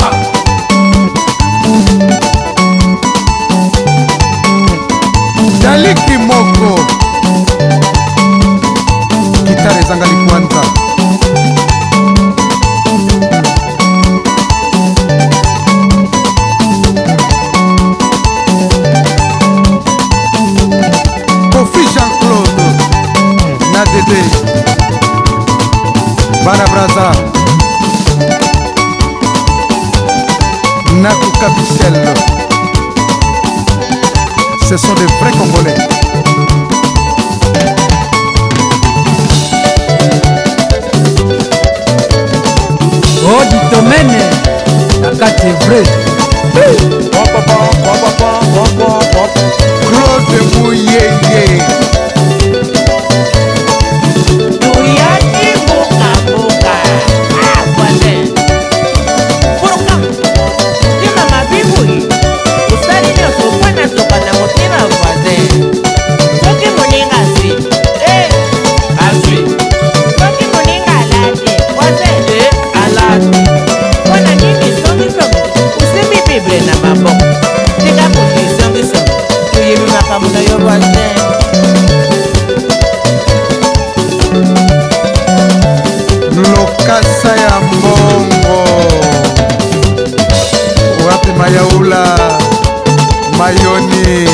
daliki moko gitare ezangali kwanza Kofi Jean-Claude na Dede Bana Braza Nakuka Michel. Ce sont des vrais Congolais. Oh, du domaine, la carte est vraie. Claude Mouyeye. Tuyaki boka boka. Ah, voisin. Boka. makambo na yo bwate lokasa ya mbongo wapi mayaula mayoni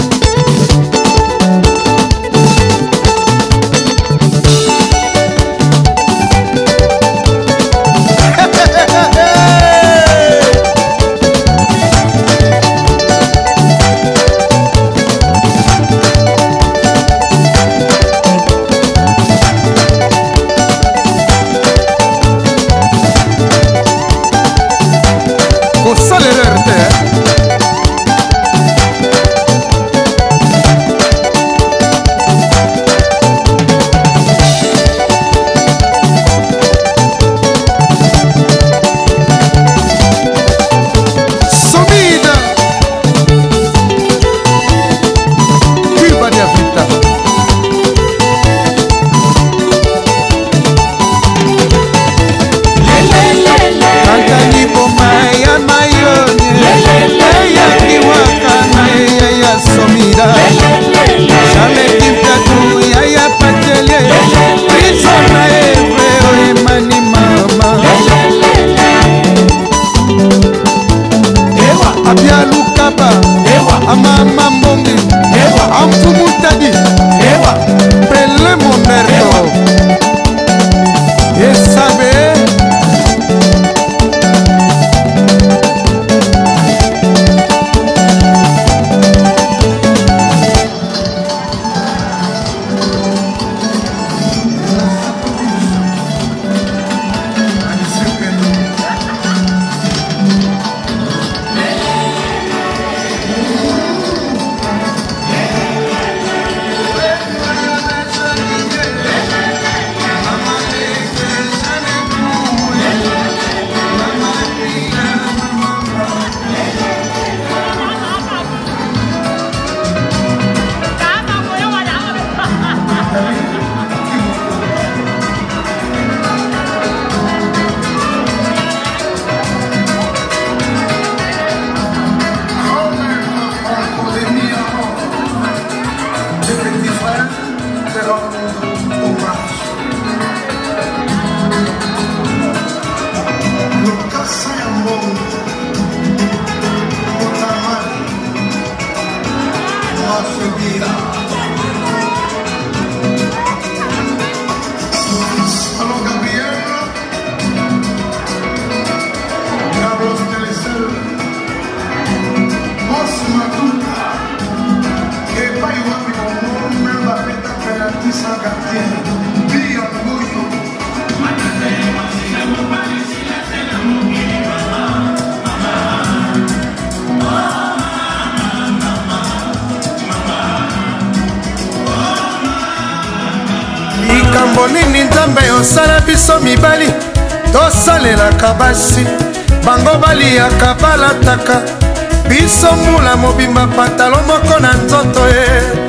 nini nzambe osala biso mibali tosalelaka basi bango baliyaka balataka biso mula mobimba patalo moko na nzoto ye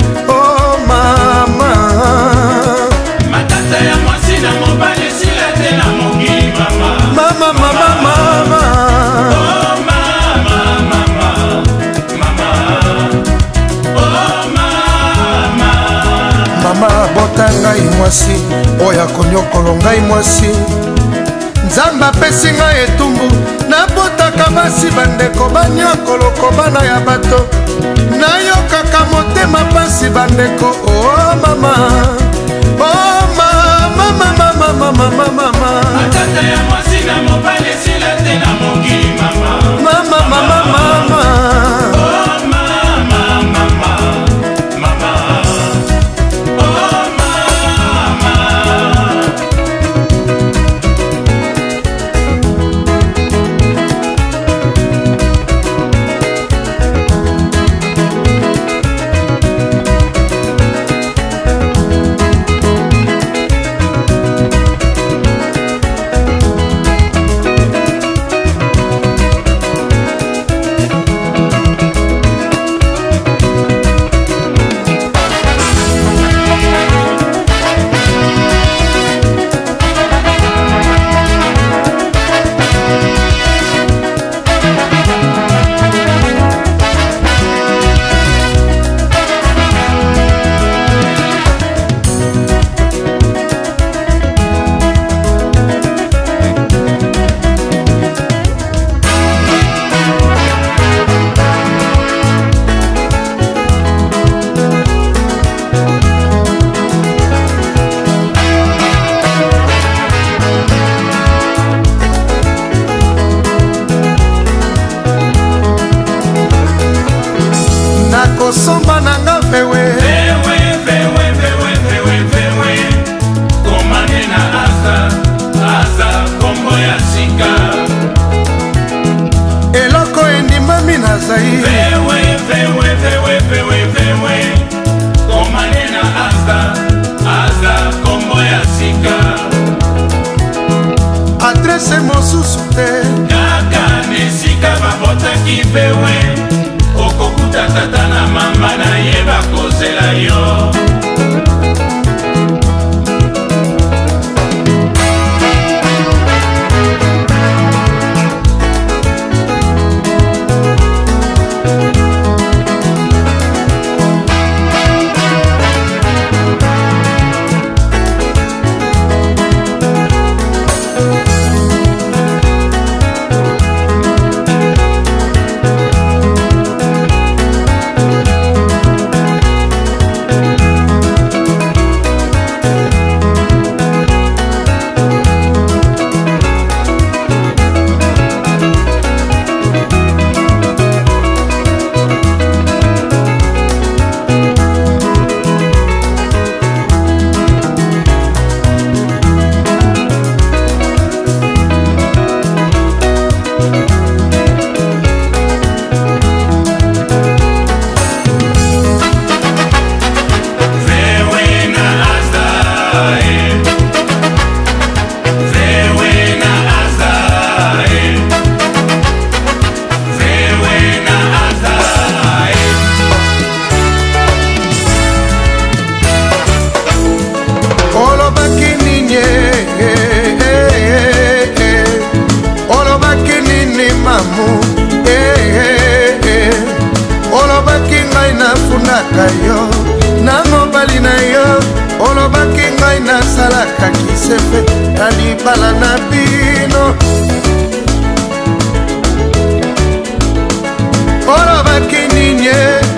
o mama matata ya mwasi na mobali esila te na mokili mama mama mama mama oh mama mama mama oh mama mama bota ngai mwasi oyo akonyokolo ngai mwasi nzambe apesi ngai etumbu nabotaka basi bandeko banyokoloko bana ya bato nayokaka motema pasi bandeko o oh, mama oh mama mama mama mama mama matata ya mwasi na mobali esila te na mokili mama mama mama mama oh mama mama mama oh mama kosomba nanga vewe vewe vewe vewe vewe vewe komane na aza aza kombo ya sika eloko endimami na zai vewe vewe vewe vewe vewe komane na aza aza kombo ya sika adrese mosusu te kaka nesika babotaki vewe okokuta tata na mama na ye bakozela yo yo na mobali na yo olobaki ngai nasalaka kisefe na libala na bino olobaki nini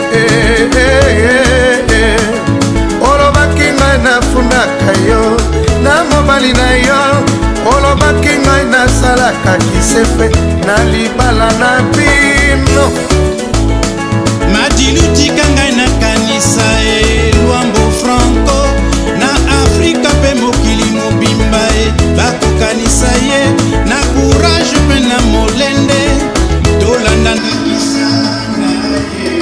olobaki ngai nafundaka yo na mobali na yo olobaki ngai nasalaka kisefe na libala na bino madilutika ngai na kanisa e lwambo franco na afrika mpe mokili mobimba e bakokanisa ye na courage mpe na molende tolanda na kisa na ye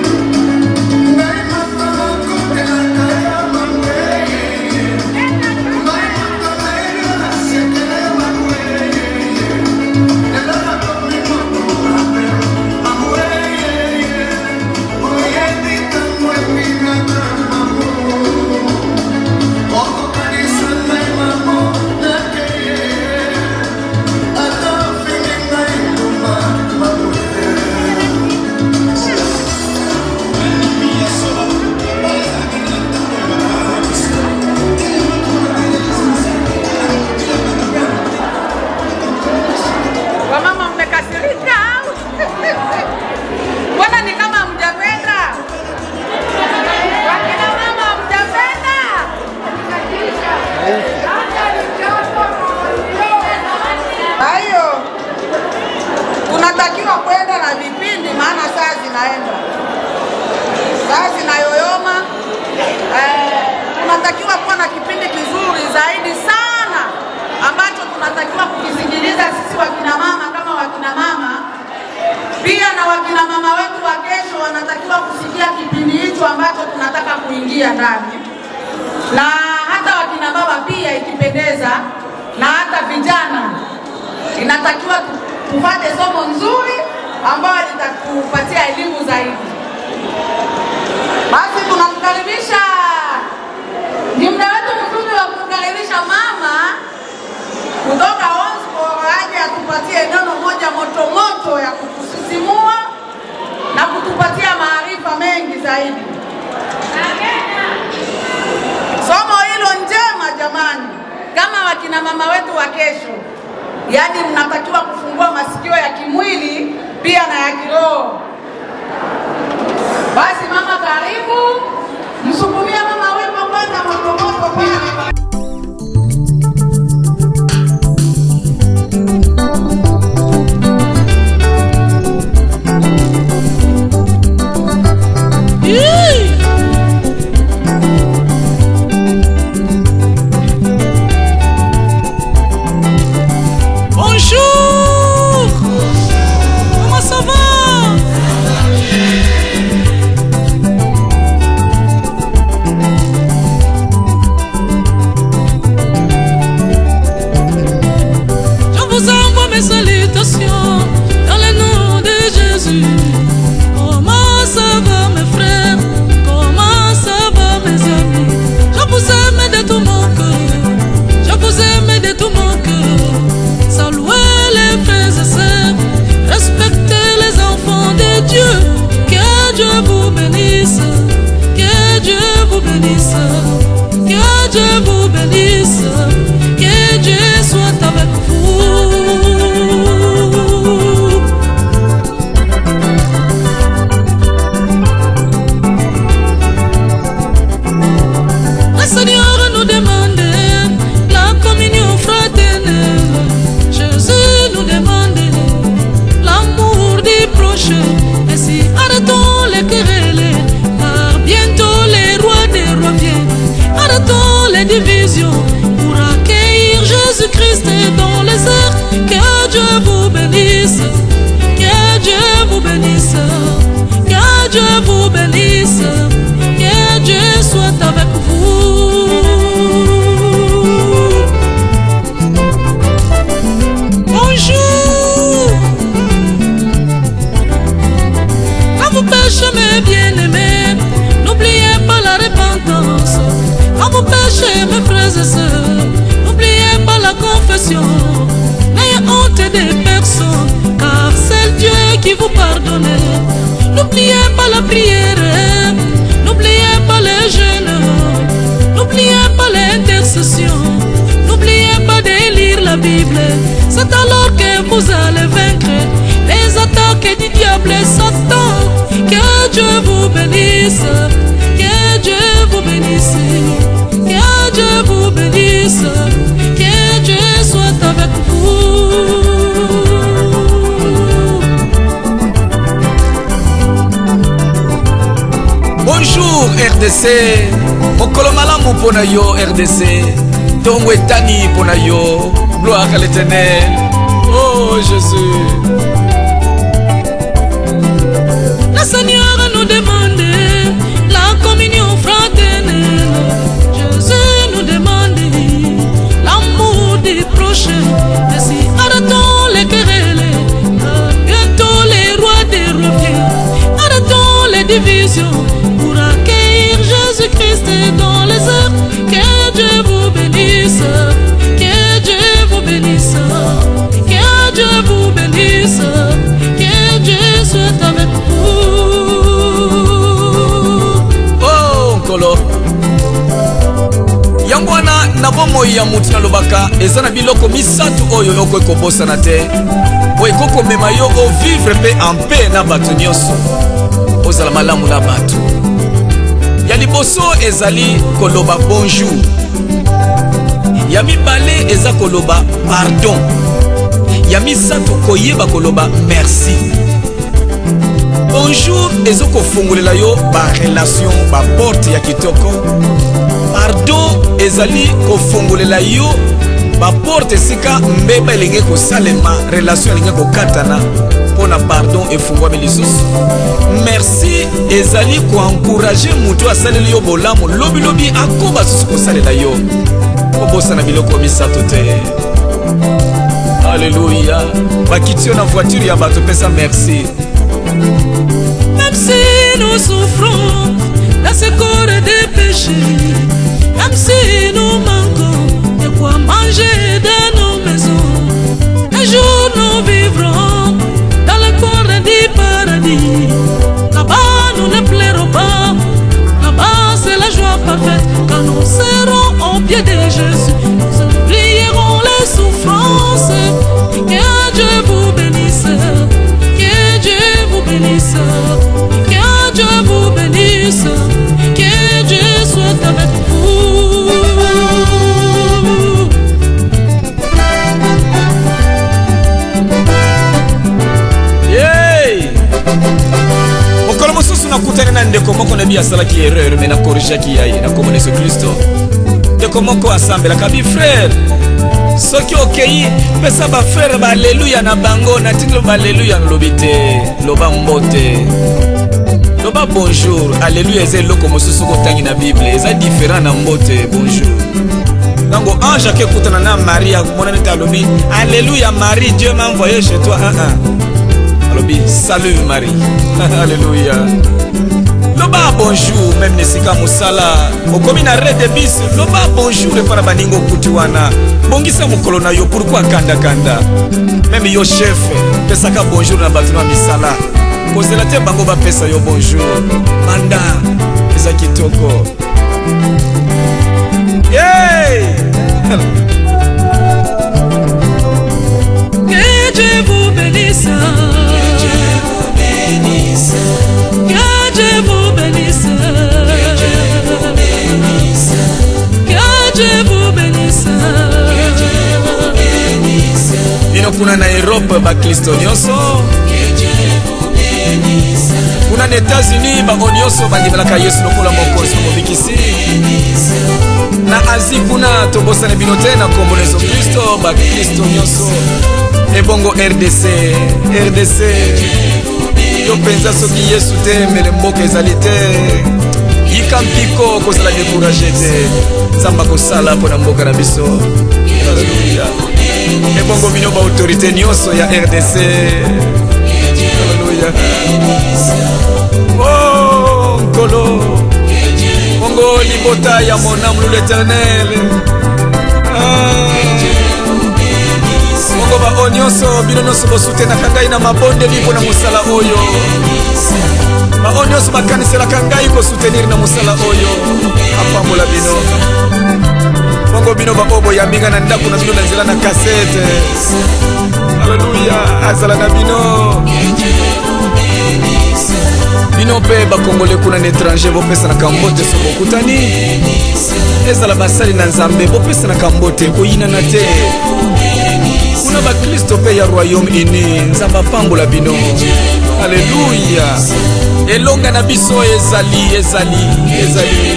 tunatakiwa kwenda na vipindi, maana saa zinaenda, saa zinayoyoma. Eh, tunatakiwa kuwa na kipindi kizuri zaidi sana ambacho tunatakiwa kukisikiliza sisi wakina mama kama wakina mama, pia na wakina mama wetu wa kesho wanatakiwa kusikia kipindi hicho ambacho tunataka kuingia ndani, na hata wakina baba pia ikipendeza, na hata vijana inatakiwa tupate somo nzuri ambayo litatupatia elimu zaidi. Basi tunamkaribisha, ni muda wetu mzuri wa kumkaribisha mama kutoka Onspo aje atupatie neno moja moto moto ya kutusisimua na kutupatia maarifa mengi zaidi. Somo hilo njema jamani, kama wakina mama wetu wa kesho, yaani mnatakiwa kufungua masikio ya kimwili pia na ya kiroho. Basi mama, karibu, msukumie mama wewe kwanza moto moto pale. bénisse, que Dieu vous bénisse, que Dieu soit avec vous. Le Seigneur nous demande la communion fraternelle. Jésus nous demande l'amour du prochain. Ainsi arrêtons les querelles, car bientôt les rois des rois viennent. Arrêtons les divisions pour accueillir Jésus-Christ dans les airs. Que Dieu vous bénisse, que Dieu vous bénisse, que Dieu vous bénisse, que Dieu soit avec vous. Bonjour. Quand vous péchez mes bien-aimés, n'oubliez pas la repentance. Quand vous péchez mes frères et sœurs, n'oubliez pas la confession. N'ayez honte des personnes, car c'est Dieu qui vous pardonne. N'oubliez pas la prière, n'oubliez pas les jeûnes, n'oubliez pas l'intercession, n'oubliez pas de lire la Bible. C'est alors que vous allez vaincre les attaques du diable et Satan. Que Dieu vous bénisse, que Dieu vous bénisse, que Dieu vous bénisse, que Dieu soit avec vous. Bonjour R D C, mokolo malamu pona yo R D C, tongo etani pona yo, gloire à l'Éternel. Oh Jésus. Le Seigneur nous demande la communion fraternelle. Jésus nous demande l'amour du prochain. Ainsi arrêtons les querelles, bientôt les rois des rois viennent. Arrêtons les divisions pour accueillir Jésus-Christ dans les airs. Que Dieu vous bénisse, que Dieu vous bénisse, que Dieu vous bénisse, que Dieu soit avec vous. Oh Nkolo yango wana na bomoi ya mutu nalobaka eza na biloko misatu oyo yoko ekobosana te po ekokomema yo ovivre mpe en paix na bato nyonso, ozala malamu na bato. Ya liboso ezali koloba bonjour, ya mibale eza koloba pardon, ya misato koyeba koloba merci. Bonjour ezoko fongolela yo ba relation ba porte ya kitoko. Pardon ezali ko fongolela yo ba porte sika mbeba elinge ko salema relation elinge ko katana pona pardon efungwami lisusu. Merci ezali ko encourager mutu asaleli yo bolamu lobi lobi akoba susu ko salela yo. Kobosa na biloko misato te. Alléluia. Bakitio na voiture ya bato pesa merci. Même si nous souffrons dans ce corps de péché, même si nous manquons de quoi manger dans nos maisons, un jour nous vivrons dans le corps du paradis. Là-bas nous ne plairons pas, là-bas c'est la joie parfaite. Quand nous serons au pied de Jésus, nous oublierons les souffrances. Que Dieu vous bénisse, que Dieu vous bénisse, que Dieu vous bénisse, que Dieu soit avec vous. Yay! Mokolo mosusu nakutana na ndeko moko na bia sala ki erreur mais na corriger ki yaye na komona Yesu Kristo. Ndeko moko assemble ka bi frère. Soki okei pesa ba frère ba alléluia na bango na tiklo ba alléluia lobite loba mbote loba bonjour alléluia eza eloko mosusu kotangi na Bible eza différent na mbote bonjour. Nango ange ke kutana na Maria mona neta lobi alléluia Marie Dieu m'a envoyé chez toi. Ah ah alobi salut Marie. Alléluia. Loba bonjour même nesika musala okomi na red de bis loba bonjour e para baningo kutiwana bongisa mukolo na yo pourquoi kanda kanda même yo chef pesaka bonjour na bato na misala kozela te bango ba pesa yo bonjour manda eza kitoko Hey! Que Dieu vous bénisse. Que Dieu vous bénisse. Que Dieu vous bénisse. Que Dieu vous bénisse. Nino kuna na Europe ba Kristo nyonso. Kuna na États-Unis ba onyoso ba ndibalaka Yesu lokola mokozi mobikisi. Na Asie kuna tobosa na bino tena kombolezo Kristo ba Kristo nyonso. Ebongo R D C, R D C. Yo penza soki Yesu te mele mboka ezali te. Ikampiko kozala découragé te. Nzamba kosala pona mboka na biso. Hallelujah. Ebongo bino ba autorité nyonso ya R D C. Hallelujah. Oh, Nkolo. Bongo libota ya mon âme l'Éternel. Ah. Bongo ba onyoso bino nyonso bosutenaka ngai na mabonde lipo na mosala oyo. Ba onyoso bakaniselaka ngai kosoutenir na mosala oyo. Apambola bino. Bongo bino ba obo ya minga na ndako na bino na nzela na kasete. Hallelujah. Azala na bino. Bino pe ba Congolais kuna na étranger bopesa na kambote so bokutani. Ezala basali na Nzambe bopesa na kambote koyina na te. Kuna ba Kristo pe ya Royaume-Uni Nzamba pambola bino. Hallelujah. Elonga na biso ezali ezali ezali.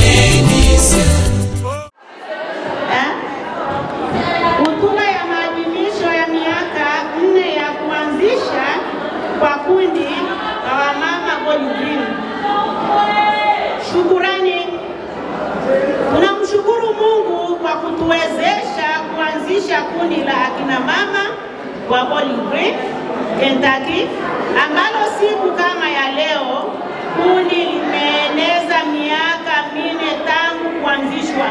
Hotuba ya maadhimisho ya miaka nne ya kuanzisha kwa kundi la wamama Boli Green. Shukurani. Tunamshukuru Mungu kwa kutuwezesha kuanzisha kundi la akina mama wa Boli Green, Kentucky, ambalo siku kama ya leo kundi limeeneza miaka minne tangu kuanzishwa.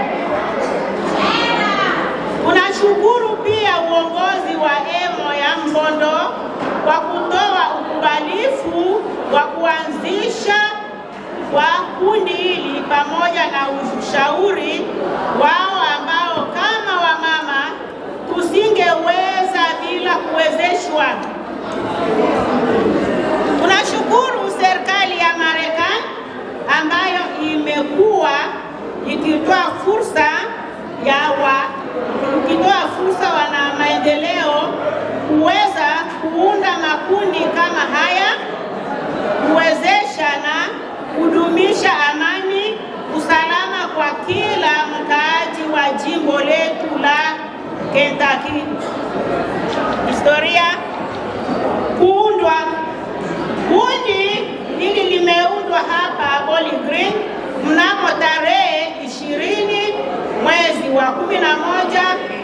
Tunashukuru pia uongozi wa Emo ya Mbondo kwa kutoa ukubalifu wa kuanzisha kwa kundi hili pamoja na ushauri wao ambao kama wamama tusingeweza bila kuwezeshwa. Tunashukuru serikali ya Marekani ambayo imekuwa ikitoa fursa ya wa ikitoa fursa wana maendeleo kuweza kuunda makundi kama haya, kuwezesha na kudumisha amani, usalama kwa kila mkaaji wa jimbo letu la Kentucky. Historia. Kuundwa. Kundi hili limeundwa hapa Boli Green mnamo tarehe ishirini mwezi wa kumi na moja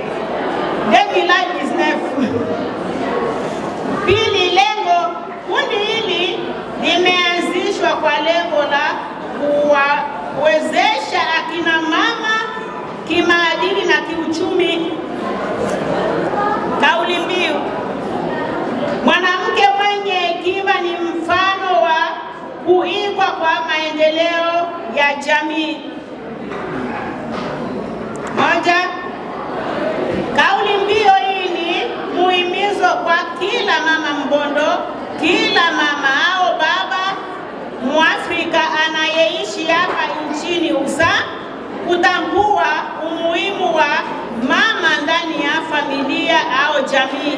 Pili, lengo. Kundi hili limeanzishwa kwa lengo la kuwawezesha akina mama kimaadili na kiuchumi. Kauli mbiu: mwanamke mwenye hekima ni mfano wa kuigwa kwa maendeleo ya jamii. Moja. Kauli mbiu hii ni muhimizo kwa kila mama Mbondo, kila mama au baba Mwafrika anayeishi hapa nchini U S A kutambua umuhimu wa mama ndani ya familia au jamii.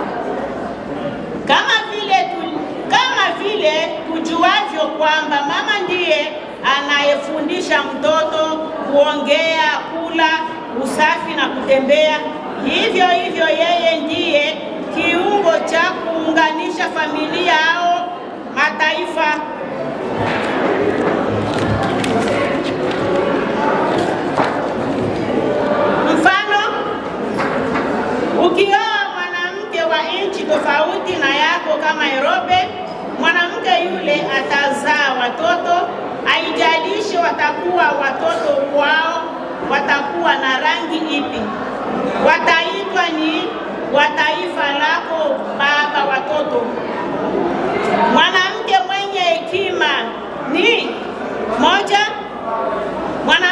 Kama vile tu, kama vile tujuavyo kwamba mama ndiye anayefundisha mtoto kuongea, kula, usafi na kutembea, hivyo hivyo yeye ndiye kiungo cha kuunganisha familia au mataifa. Mfano, ukioa mwanamke wa nchi tofauti na yako kama Europe, mwanamke yule atazaa watoto, haijalishi watakuwa watoto wao watakuwa na rangi ipi. Wataitwa ni wa taifa lako baba watoto. Mwanamke mwenye hekima ni moja, mwana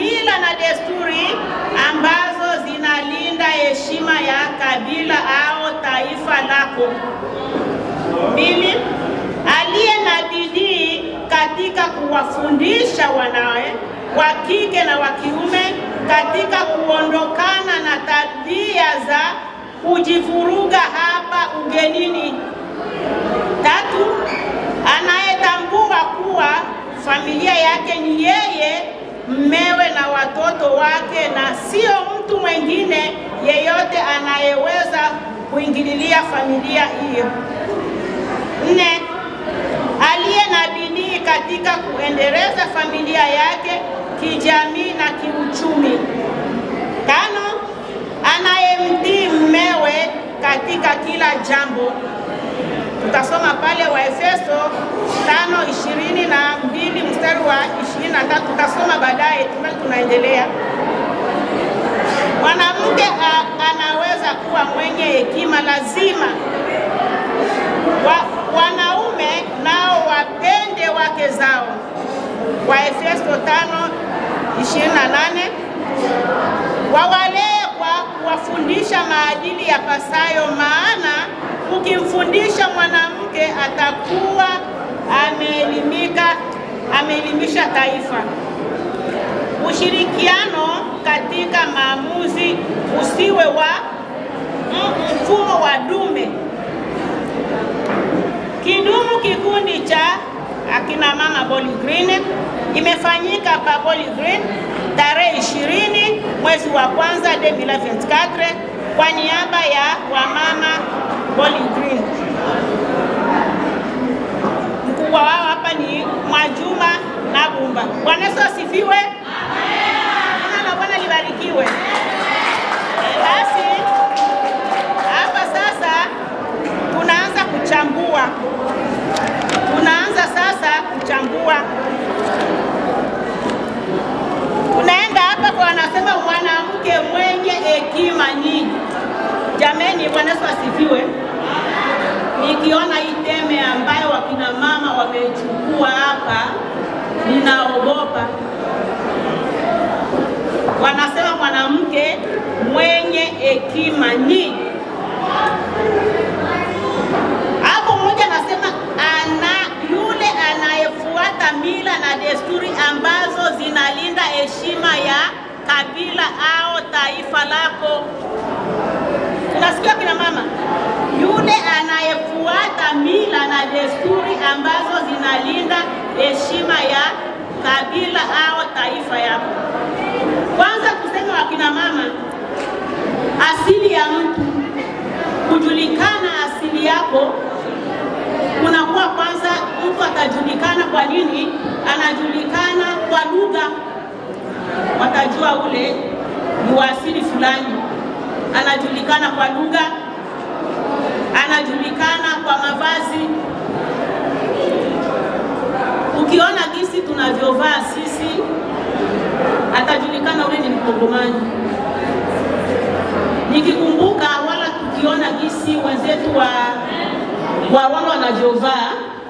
mila na desturi ambazo zinalinda heshima ya kabila au taifa lako. Mbili, aliye na bidii katika kuwafundisha wanawe wa kike na wa kiume katika kuondokana na tabia za kujivuruga hapa ugenini. Tatu, anayetambua kuwa familia yake ni yeye, mmewe na watoto wake, na sio mtu mwingine yeyote anayeweza kuingililia familia hiyo. Nne, aliye na bidii katika kuendeleza familia yake kijamii na kiuchumi. Tano, anayemtii mmewe katika kila jambo. Tutasoma pale Waefeso tano ishirini na mbili mstari wa ishirini na tatu. Tutasoma baadaye, tunaendelea. Mwanamke anaweza kuwa mwenye hekima, lazima wa, wanaume nao wapende wake zao. Waefeso tano ishirini na nane. Wawalee kwa kuwafundisha maadili ya pasayo, maana ukimfundisha mwanamke atakuwa ameelimika, ameelimisha taifa. Ushirikiano katika maamuzi usiwe wa mfumo wa dume. Kidumu kikundi cha akina mama Bowling Green imefanyika pa Bowling Green tarehe ishirini mwezi wa kwanza elfu mbili na ishirini na nne kwa niaba ya wamama Bowling Green. Mkubwa wao hapa ni Mwajuma na Bumba. Bwana Yesu asifiwe. Jina la Bwana libarikiwe. Basi hapa sasa tunaanza kuchambua. Tunaanza sasa kuchambua. Tunaenda hapa kwa wanasema mwanamke mwenye hekima nyingi. Jameni, Bwana Yesu asifiwe. Nikiona hii teme ambayo wakina mama wamechukua hapa, ninaogopa. Wanasema mwanamke mwenye hekima nyingi. Hapo mmoja anasema ana yule anayefuata mila na desturi ambazo zinalinda heshima ya kabila au taifa lako. Unasikia kina mama? Yule anayefuata mila na desturi ambazo zinalinda heshima ya kabila au taifa yako. Kwanza kusema wakina mama, asili ya mtu, kujulikana asili yako, unakuwa kwanza mtu atajulikana kwa nini? Anajulikana kwa lugha. Watajua ule ni wa asili fulani. Anajulikana kwa lugha, anajulikana kwa mavazi. Ukiona gisi tunavyovaa sisi, atajulikana ule ni Mkongomani. Nikikumbuka wala tukiona gisi wenzetu wa wa Rwanda wanavyovaa,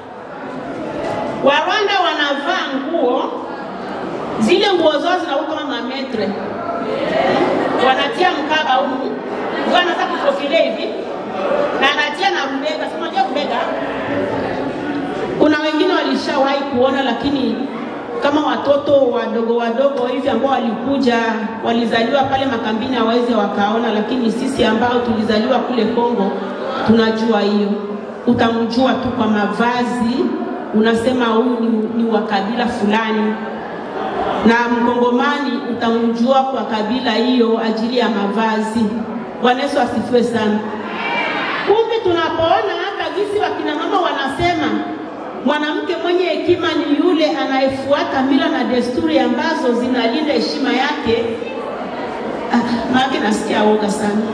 wa Rwanda wanavaa nguo, zile nguo zao zinakuwa kama mametre. Wanatia mkaba huku, wanaanza kuprofile hivi, na anatia na rubega. Sema je, rubega? Kuna wengine walishawahi kuona, lakini kama watoto wadogo wadogo hivi ambao walikuja walizaliwa pale makambini hawawezi wakaona, lakini sisi ambao tulizaliwa kule Kongo tunajua hiyo. Utamjua tu kwa mavazi, unasema huyu ni, ni wa kabila fulani. Na Mkongomani utamjua kwa kabila hiyo ajili ya mavazi. Bwana Yesu asifiwe sana. Kumbe tunapoona hata gisi wakina mama wanasema mwanamke mwenye hekima ni yule anayefuata mila na desturi ambazo zinalinda heshima yake. Ah, maana nasikia woga sana.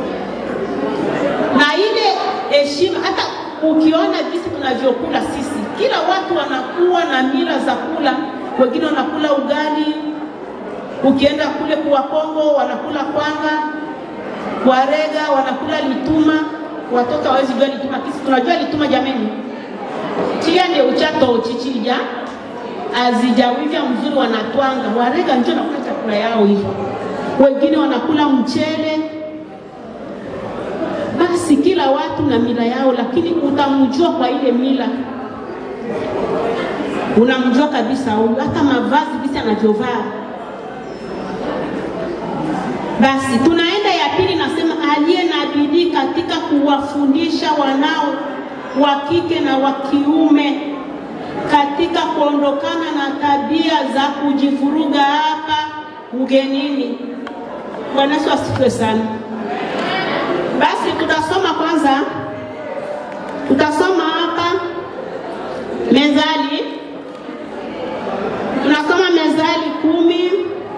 Na ile heshima, hata ukiona jinsi tunavyokula sisi, kila watu wanakuwa na mila za kula. Wengine wanakula ugali, ukienda kule kwa Kongo wanakula kwanga, kwa rega wanakula lituma. Watoto hawezi jua lituma, kisi tunajua lituma jameni. Tia ndio uchato chichija. azijawivya mzuri wanatwanga warega njo nakula chakula yao hiyo, wengine wanakula mchele. Basi kila watu na mila yao, lakini utamjua kwa ile mila, unamjua kabisa huyu, hata mavazi bisi anavyovaa. Basi tunaenda ya pili, nasema aliye na bidii katika kuwafundisha wanao wa kike na wa kiume katika kuondokana na tabia za kujivuruga hapa ugenini. Bwana Yesu asifiwe sana. Basi tutasoma kwanza, tutasoma hapa Mezali, tunasoma Mezali kumi,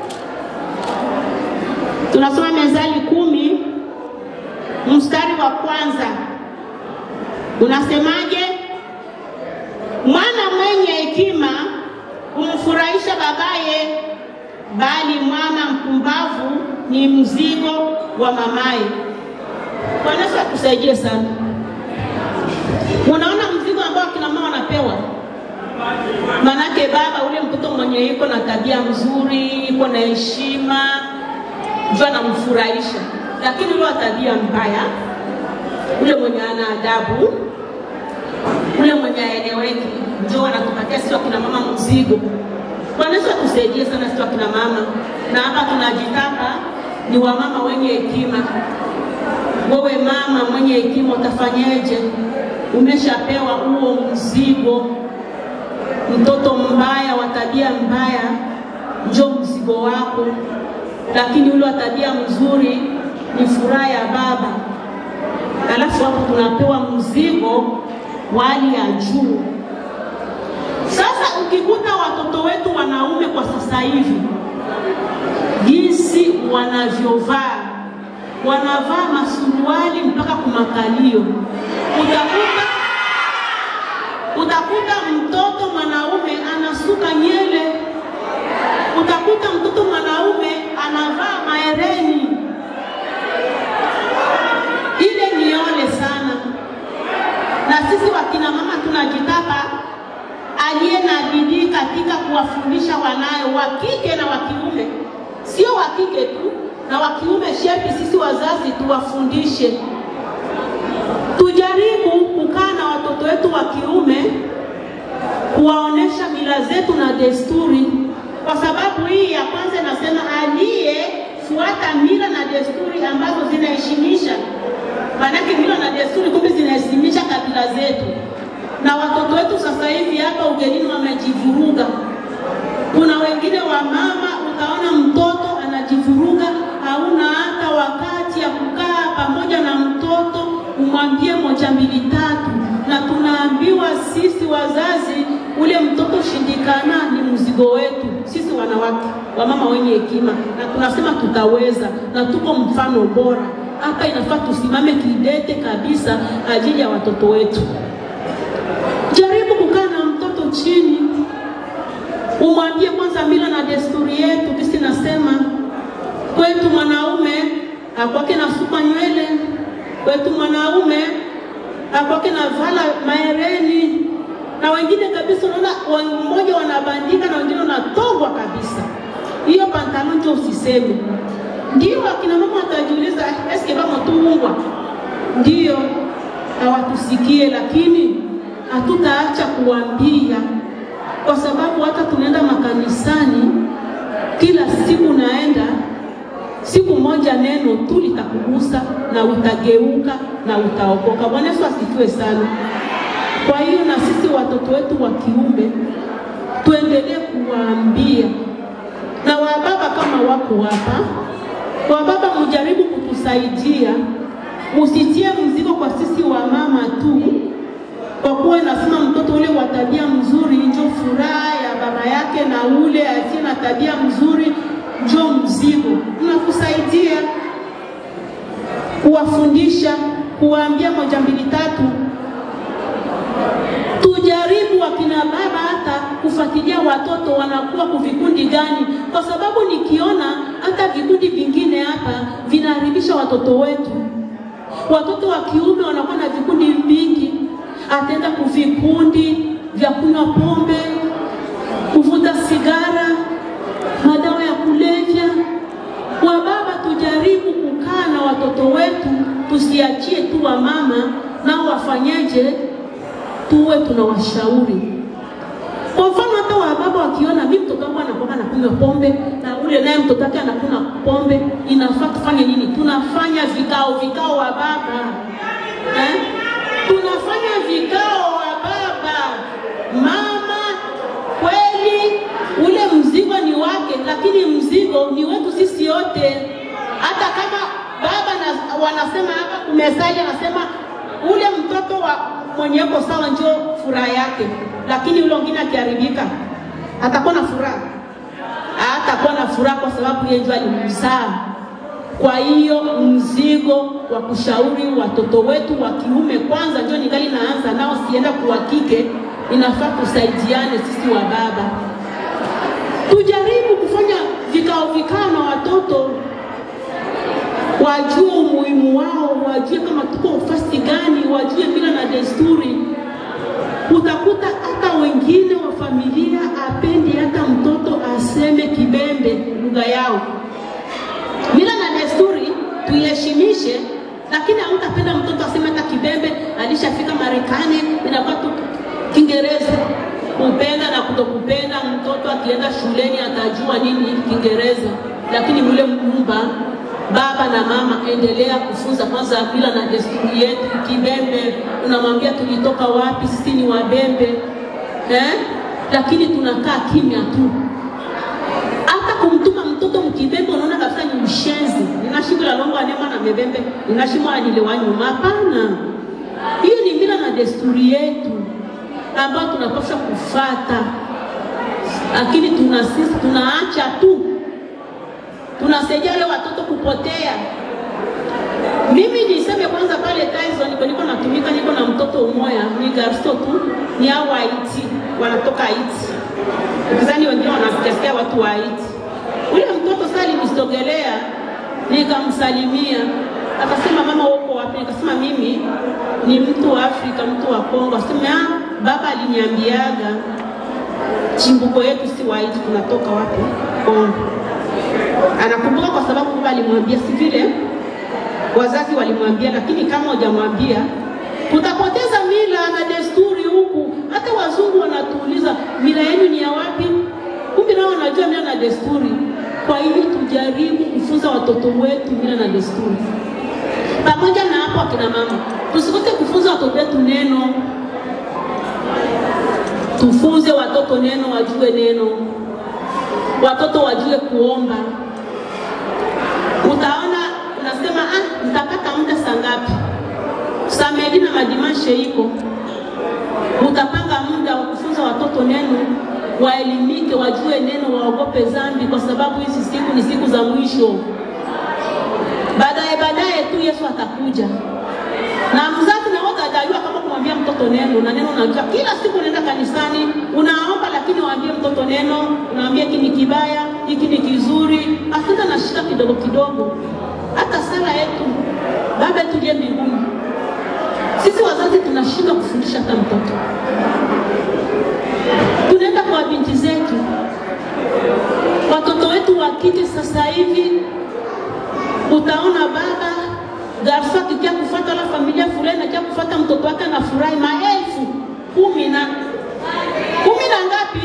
tunasoma Mezali kumi mstari wa kwanza. Unasemaje? Mwana mwenye hekima humfurahisha babaye, bali mwana mpumbavu ni mzigo wa mamaye. Bwana Yesu atusaidie sana. Unaona mzigo ambao kina mama wanapewa? Manake baba ule mtoto mwenye yuko na tabia nzuri, yuko na heshima, ndio anamfurahisha. Lakini yule tabia mbaya, ule mwenye ana adabu, ule mwenye aeleweki, ndio anatupatia sisi kina mama mzigo. Bwana Yesu atusaidie sana sisi kina mama. Na hapa tunajitaka ni wamama wenye hekima. Wewe mama mwenye hekima utafanyaje? Umeshapewa huo mzigo. Mtoto mbaya wa tabia mbaya ndio mzigo wako, lakini yule wa tabia mzuri ni furaha ya baba. Alafu hapo tunapewa mzigo wa hali ya juu. Sasa ukikuta watoto wetu wanaume kwa sasa hivi jinsi wanavyovaa, wanavaa masuruali mpaka kumakalio, utakuta utakuta mtoto mwanaume anasuka nyele, utakuta mtoto mwanaume anavaa mahereni. Ile ni ole sana. Na sisi wakina mama tunajitaka aliye na bidii katika kuwafundisha wanayo wa kike na wa kiume. Sio wa kike tu, na wa kiume sharti sisi wazazi tuwafundishe. Tujaribu kukaa na watoto wetu wa kiume, kuwaonesha mila zetu na desturi, kwa sababu hii ya kwanza nasema aliye fuata mila na desturi ambazo zinaheshimisha. Manake mila na desturi kumbe zinaheshimisha kabila zetu. Na watoto wetu sasa hivi hapa ugenini wamejivuruga. Kuna wengine wa mama utaona mtoto anajivuruga, hauna hata wakati ya kukaa pamoja na mtoto umwambie moja mbili tatu. Na tunaambiwa sisi wazazi ule mtoto shindikana ni mzigo wetu. Sisi wanawake, wamama wenye hekima, na tunasema tutaweza na tuko mfano bora. Hapa inafaa tusimame kidete kabisa ajili ya watoto wetu. Jaribu kukaa na mtoto chini, umwambie kwanza mila na desturi yetu. Kisi nasema kwetu mwanaume akwake na suka nywele, kwetu mwanaume akwake na vala mahereni, na wengine kabisa unaona mmoja wanabandika na wengine wanatogwa kabisa. Hiyo pantalon ndio usiseme. Ndio akina mama watajiuliza eske kama tuungwa? Ndio hawatusikie, lakini hatutaacha kuambia, kwa sababu hata tunaenda makanisani kila siku, naenda siku moja neno tu litakugusa na utageuka na utaokoka. Bwana Yesu asifiwe sana. Kwa hiyo na sisi watoto wetu wa kiume tuendelee kuwaambia, na wababa kama wako hapa, wababa mjaribu kutusaidia, usitie mzigo kwa sisi wa mama tu, kwa kuwa nasema mtoto ule wa tabia mzuri ndio furaha ya baba yake, na ule asiye na tabia mzuri ndio mzigo. Tunakusaidia kuwafundisha, kuwaambia moja mbili tatu. Tujaribu wakina baba hata kufuatilia watoto wanakuwa kuvikundi gani, kwa sababu nikiona hata vikundi vingine hapa vinaharibisha watoto wetu. Watoto wa kiume wanakuwa na vikundi vingi, atenda kuvikundi vya kunywa pombe, sigara, madawa ya kulevya. Wababa tujaribu kukaa na watoto wetu, tusiachie tu wa mama nao wafanyeje, tuwe tunawashauri. Kwa mfano hata wababa wakiona mimi mtoto wangu anakuwa anakunywa pombe na ule naye mtoto wake anakunywa pombe, inafaa tufanye nini? Tunafanya vikao vikao wa baba. Eh? Tunafanya vikao wa baba. Mama kweli ule mzigo ni wake, lakini mzigo ni wetu sisi yote. Hata kama baba na, wanasema hapa kumesaje, anasema ule mtoto wa mwenyeko sawa njoo furaha yake, lakini ule mwingine akiharibika atakuwa na furaha, atakuwa na furaha kwa sababu yeye ndiye alimzaa. Kwa hiyo mzigo wa kushauri watoto wetu wa kiume kwanza ndio ningali naanza nao, sienda kwa kike. Inafaa kusaidiane sisi wa baba, tujaribu kufanya vikao vikao na watoto, wajue umuhimu wao, wajue kama tuko fasti gani, wajue mila na desturi. Utakuta hata wengine wa familia apendi hata mtoto aseme Kibembe lugha yao. Mila na desturi tuiheshimishe, lakini hautapenda mtoto aseme hata Kibembe. Alishafika Marekani inakuwa tu Kiingereza. Kupenda na kutokupenda, mtoto akienda shuleni atajua nini Kiingereza, lakini yule mumba baba na mama endelea kufunza kwanza mila na desturi yetu. Kibembe unamwambia tulitoka wapi, sisi ni Wabembe, eh? Lakini tunakaa kimya tu. Hata kumtuma mtoto mkibembe unaona kabisa ni mshenzi. Ninashindwa la longo anema na mebembe, ninashimwa anilewa nyuma. Hapana. Hiyo ni mila na desturi yetu ambayo tunapaswa kufuata. Lakini tuna sisi tunaacha tu. Tunasaidia wale watoto kupotea. Mimi niseme kwanza pale Tyson niko niko natumika, niko na mtoto umoja, ni garso tu, ni hao Haiti, wanatoka Haiti. Ukizani wengine wanasikia watu wa Haiti. Ule mtoto sasa alinisogelea, nikamsalimia. Akasema mama uko wapi? Akasema mimi ni mtu wa Afrika, mtu wa Kongo. Akasema baba aliniambiaga chimbuko yetu si wa Haiti, tunatoka wapi? Kongo. Anakumbuka kwa sababu baba alimwambia, si vile wazazi walimwambia, lakini kama hujamwambia utapoteza mila na desturi huku. Hata wazungu wanatuuliza mila yenu ni ya wapi? Kumbe nao wanajua mila na desturi. Kwa hiyo tujaribu kufunza watoto wetu mila na desturi. Pamoja na hapo akina mama, tusikose kufunza watoto wetu neno. Tufunze watoto neno, wajue neno. Watoto wajue kuomba. Utaona unasema ah nitapata muda saa ngapi? Samedi na madimashe iko. Utapanga muda wa kufunza watoto neno, waelimike, wajue neno, waogope dhambi kwa sababu hizi siku ni siku za mwisho. Baadaye baadaye tu Yesu atakuja. Na mzazi na wote atajua kama kumwambia mtoto neno, na neno unajua kila siku unaenda kanisani, unaomba lakini waambie mtoto neno, unaambia hiki ni kibaya, hiki ni kizuri, hata na shida kidogo kidogo. Hata sala yetu baba tuje mbinguni. Sisi wazazi tunashindwa kufundisha hata mtoto. Tunaenda kwa binti zetu. Watoto wetu wa kike sasa hivi utaona baba garfa kikia kufuata la familia fulani kia kufuata mtoto wake na furahi maelfu kumi na kumi na ngapi?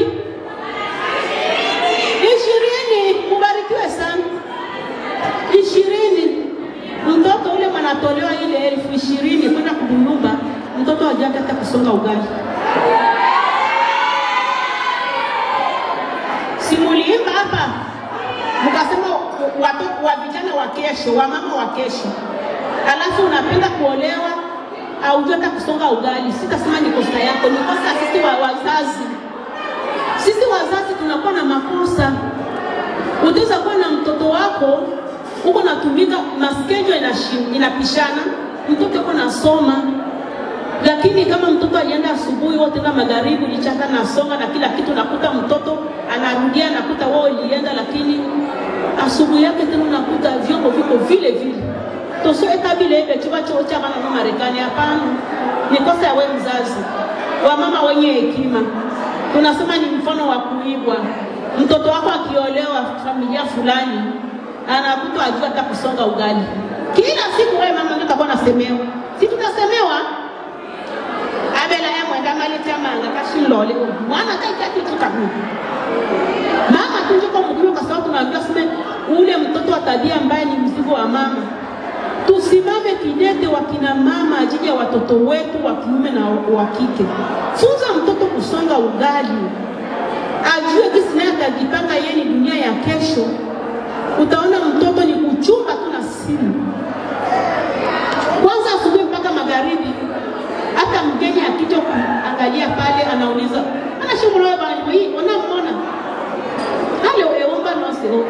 Ishirini. Kubarikiwe sana. Ishirini. Mtoto ule manatolewa ile elfu ishirini kwenda kudumba, mtoto hajaka hata kusonga ugali. Simuliimba hapa mkasema watoto wa vijana wa kesho, wa mama wa kesho. Alafu unapenda kuolewa au hata kusonga ugali. Sitasema ni kosa yako, ni kosa sisi wa wazazi. Sisi wazazi tunakuwa na makosa. Utaweza kuwa na mtoto wako uko natumika maskejo inapishana, mtoto yuko nasoma, lakini kama mtoto alienda asubuhi wote na magharibi lichaka na songa na kila kitu, nakuta mtoto anarudia nakuta wao ilienda, lakini asubuhi yake tena nakuta vyombo viko vile vile. Toso etabile ebe chuba chocha bana na Marekani. Hapana, ni kosa ya wewe mzazi. Wa mama wenye hekima tunasema ni mfano wa kuigwa. Mtoto wako akiolewa familia fulani, anakuta ajua hata kusonga ugali. Kila siku wewe mama ndio utakuwa unasemewa. Si tutasemewa? Abela ya mwenda malitia manga kashilole. Mwana kaita kitu kabisa. Mama tunjiko mkuu kwa sababu tunaambia sema ule mtoto wa tabia ambaye ni mzigo wa mama. Tusimame kidete wa kina mama ajili ya watoto wetu wa kiume na wa kike. Funza mtoto kusonga ugali. Ajue kisi naye atajipanga yeye ni dunia ya kesho. Utaona mtoto ni kuchumba tu na simu. Kwanza asubuhi mpaka magharibi. Hata mgeni akija kuangalia pale anauliza, "Ana shughuli wewe bwana hii, unamwona?" Hale eomba nose.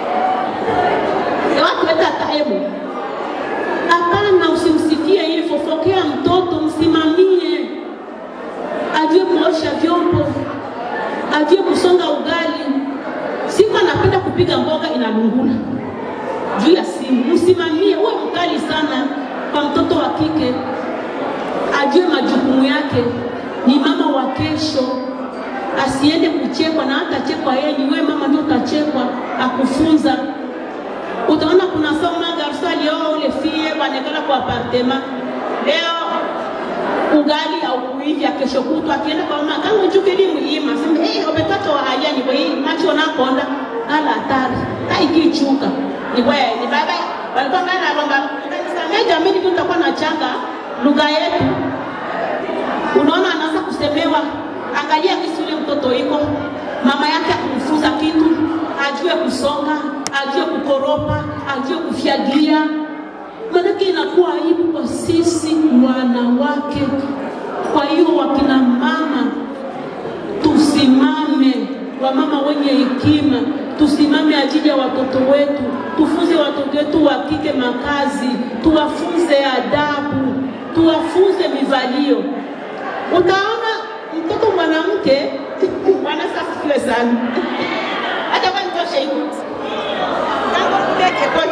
Ya watu weta taibu. Hapana, usimsikie hivyo. Fokea mtoto, msimamie. Ajue kuosha vyombo. Ajue kusonga ugali. Siku anapenda kupiga mboga inalungula. Juu ya simu. Msimamie, uwe mkali sana kwa mtoto wa kike. Ajue majukumu yake. Ni mama wa kesho. Asiende kuchekwa na hata chekwa yeye ni wewe mama ndio utachekwa akufunza. Utaona kuna soma garso alio ule fie wanekala kwa apartment. Leo ugali au kuivya kesho kutwa akienda kwa mama kama unjukeli muhimu sema eh obetato haya ni kwa hii macho na konda ala hatari haikichuka ni kwa ni baba walikuwa ngana kwamba kanisa jamii ndio tutakuwa na changa lugha yetu. Unaona anaanza kusemewa, angalia kisi ule mtoto iko mama yake akufunza kitu, ajue kusonga, ajue kukoropa, ajue kufyagia. Manake inakuwa aibu kwa sisi wanawake. Kwa hiyo wakina mama tusimame, wamama wenye hekima, tusimame ajili ya watoto wetu, tufunze watoto wetu wa kike makazi, tuwafunze adabu, tuwafunze mivalio. Utaona mtoto mwanamke bwana sasa kile sana. Hata kwa nitosha hiyo. Tangu kike kwa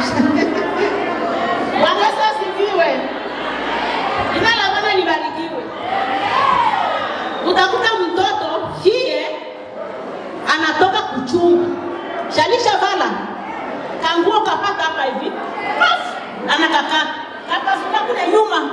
Bwana asifiwe. Jina la Bwana libarikiwe. Utakuta mtoto hie anatoka kuchunga. Shalisha vala. Kanguo kapata hapa hivi. Anakaka. Kapasuka kule nyuma.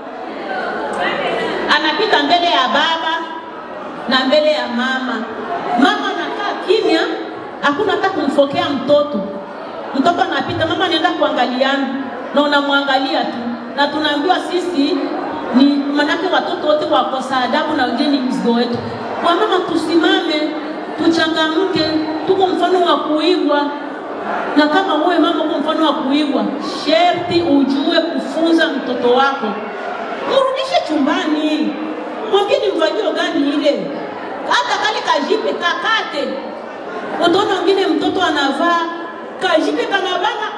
Anapita mbele ya baba na mbele ya mama. Mama anakaa kimya, hakuna hata kumfokea mtoto. Mtoto anapita, mama anaenda kuangaliana na unamwangalia tu. Na tunaambiwa sisi ni manake watoto wote wakosa adabu na wengine ni mzigo wetu. Kwa mama tusimame, tuchangamke, tuko mfano wa kuigwa. Na kama wewe mama uko mfano wa kuigwa, sherti ujue kufunza mtoto wako. Mrudishe chumbani. Mwambie ni mvalio gani ile. Hata kale kajipe kakate. Utaona wengine mtoto anavaa kajipe kanabana.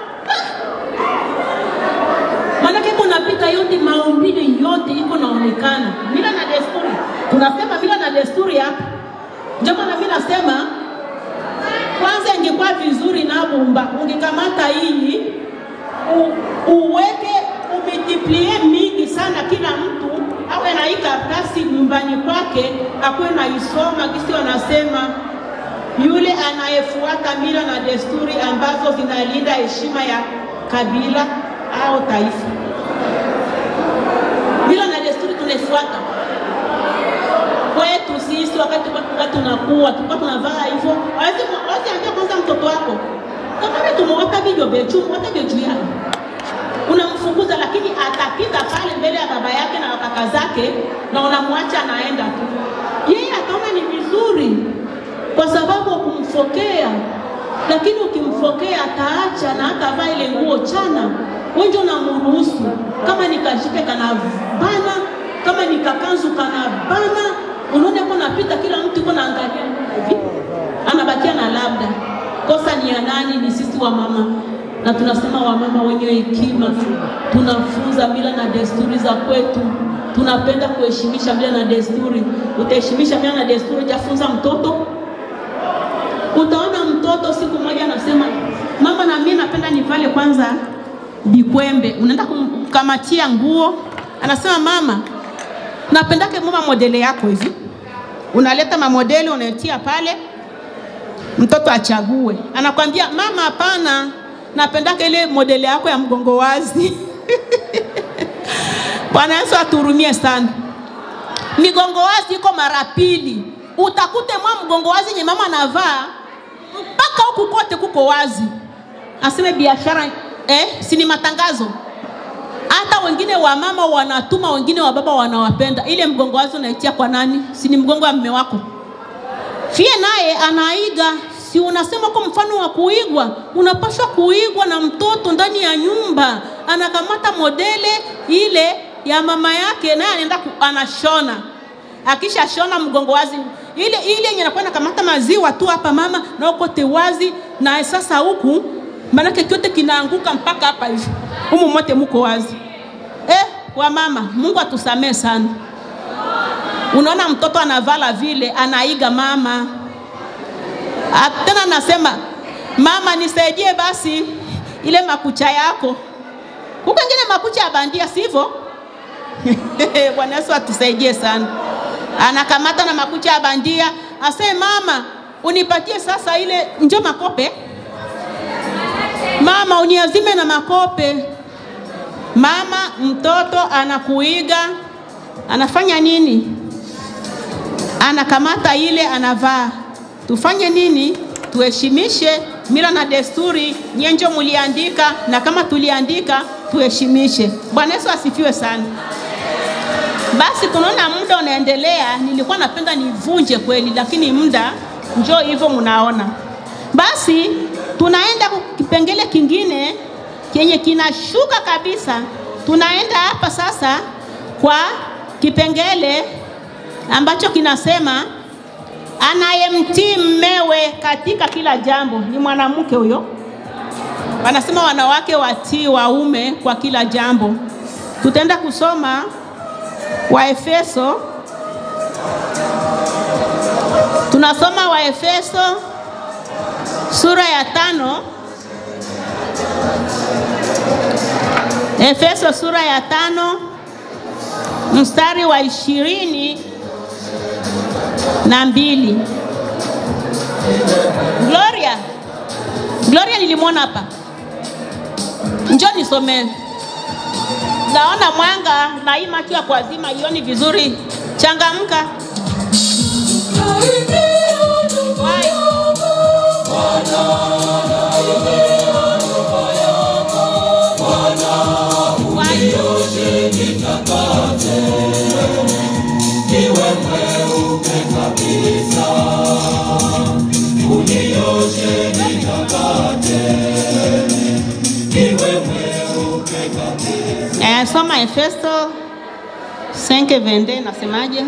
Manake kuna pita yote maumbile yote iko naonekana. Mila na desturi. Tunasema mila na desturi hapa. Ndio maana mimi nasema kwanza ingekuwa vizuri na bumba ungekamata hii uweke umultiplie mingi sana, kila mtu awe na hii karatasi nyumbani kwake akwe na isoma kisi wanasema yule anayefuata mila na desturi ambazo zinalinda heshima ya kabila au taifa. Mila na desturi tunafuata kwetu sisi wakati wakati tunakuwa tulikuwa tunavaa hivyo. Hawezi hawezi ambia kwanza mtoto wako kama tumeweka video bechu hata bechu yake unamfukuza, lakini atapita pale mbele ya baba yake na kaka zake na unamwacha anaenda tu. Yeye ataona ni vizuri kwa sababu kumfokea, lakini ukimfokea ataacha na hatavaa ile nguo chana. Wewe ndio unamruhusu. Kama nikashike kana bana, kama nikakanzu kana bana, unaona kwa napita kila mtu yuko naangalia hivi. Anabakia na labda. Kosa ni ya nani? Ni sisi wa mama. Na tunasema wamama wenye hekima, tunafunza mila na desturi za kwetu. Tunapenda kuheshimisha mila na desturi. Utaheshimisha mila na desturi jafunza mtoto. Utaona mtoto siku moja anasema, "Mama na mimi napenda nivale kwanza bikwembe." Unaenda kumkamatia nguo, anasema, "Mama, napendake mama modele yako hivi." Unaleta mamodeli unatia pale. mtoto achague. Anakwambia mama, hapana, napendaka ile modeli yako ya mgongo wazi. Bwana Yesu aturumie sana. Migongo wazi iko mara pili. Utakute mwa mgongo wazi nye mama anavaa mpaka huku kote kuko wazi. Aseme biashara eh, si ni matangazo. Hata wengine wa mama wanatuma, wengine wa baba wanawapenda. Ile mgongo wazi unaitia kwa nani? Si ni mgongo wa mume wako. Fie naye anaiga. Si unasema kwa mfano wa kuigwa, unapaswa kuigwa na mtoto ndani ya nyumba. Anakamata modele ile ya mama yake naye anaenda anashona. Akisha shona mgongo wazi ile ile yenye anakuwa anakamata maziwa tu hapa mama na uko te wazi, na sasa huku maana kyote kinaanguka mpaka hapa hivi. Humu mote mko wazi. Eh, wa mama, Mungu atusamee sana. Unaona mtoto anavala vile, anaiga mama. Tena nasema, mama nisaidie basi ile makucha yako. Huko ngine makucha ya bandia sivyo? Bwana Yesu atusaidie sana. Anakamata na makucha ya bandia, asema mama, unipatie sasa ile njo makope. Mama uniazime na makope. Mama mtoto anakuiga, anafanya nini? Anakamata ile anavaa. Tufanye nini? Tuheshimishe mila na desturi nyenjo muliandika, na kama tuliandika tuheshimishe. Bwana Yesu asifiwe sana. Basi tunaona muda unaendelea. Nilikuwa napenda nivunje kweli, lakini muda njoo hivyo mnaona. Basi tunaenda kipengele kingine kenye kinashuka kabisa. Tunaenda hapa sasa kwa kipengele ambacho kinasema anayemtii mmewe katika kila jambo. Ni mwanamke huyo. Wanasema wanawake watii waume kwa kila jambo. Tutaenda kusoma Waefeso. Tunasoma Waefeso sura ya tano. Efeso sura ya tano mstari wa ishirini na mbili. Gloria, Gloria nilimwona hapa. Njoo nisomee. Naona mwanga na hii macho ya kuazima ioni vizuri. Changamka. Eh, soma Efeso cinq vingt nasemaje?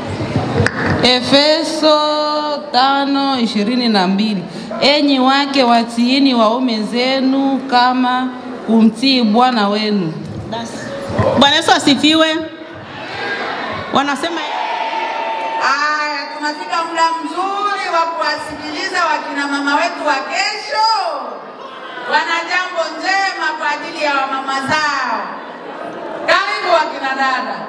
Efeso tano ishirini na mbili. Enyi wake watiini waume zenu kama kumtii Bwana wenu. Bwana Yesu asifiwe. Wanasema aya, tunafika muda mzuri wa kuwasikiliza wakina mama wetu wa kesho. Wana jambo njema kwa ajili ya mama zao. Karibu wakina dada.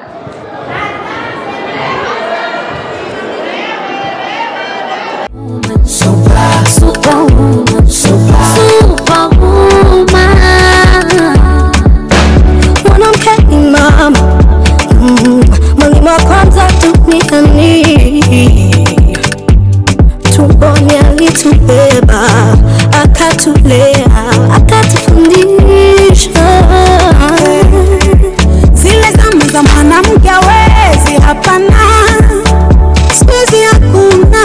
Super, superwoman, super, superwoman. Mwanamke ni mama, mm, mwalimu wa kwanza duniani. Tumboni alitubeba, akatulea, akatufundisha. Zile zama za mwanamke hawezi, hapana, siku hizi hakuna.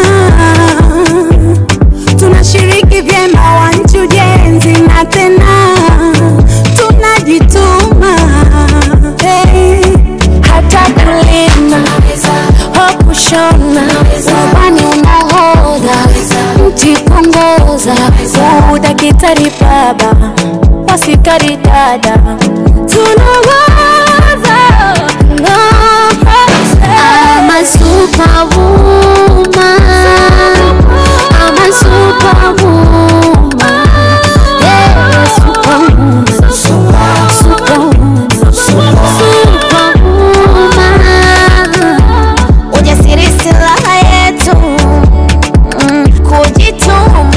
Tunashiriki vyema wanchi ujenzi na tena tunajituma. Hey. Hata kulima, ho kushona, ubani unahodha, mti kuongoza, udakitari baba, wasikari dada, tunawaza. No, I'm a superwoman. I'm a superwoman. Yeah, superwoman. Super, superwoman. Superwoman. Ujasiri silaha yetu, mm, kujituma.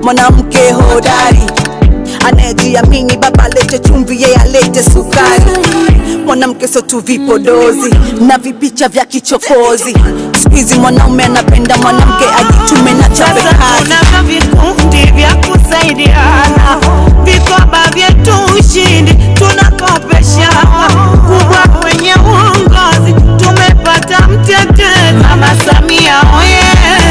mwanamke hodari anayejiamini, baba lete chumvi, yeye alete sukari. Mwanamke sio tu vipodozi na vipicha vya kichokozi. Sikizi mwanaume anapenda mwanamke ajitume na chape kazi. Kuna vikundi vya kusaidiana, vikoba vyetu ushindi tunakopeshana. Kubwa kwenye uongozi tumepata mtetezi Mama Samia oye.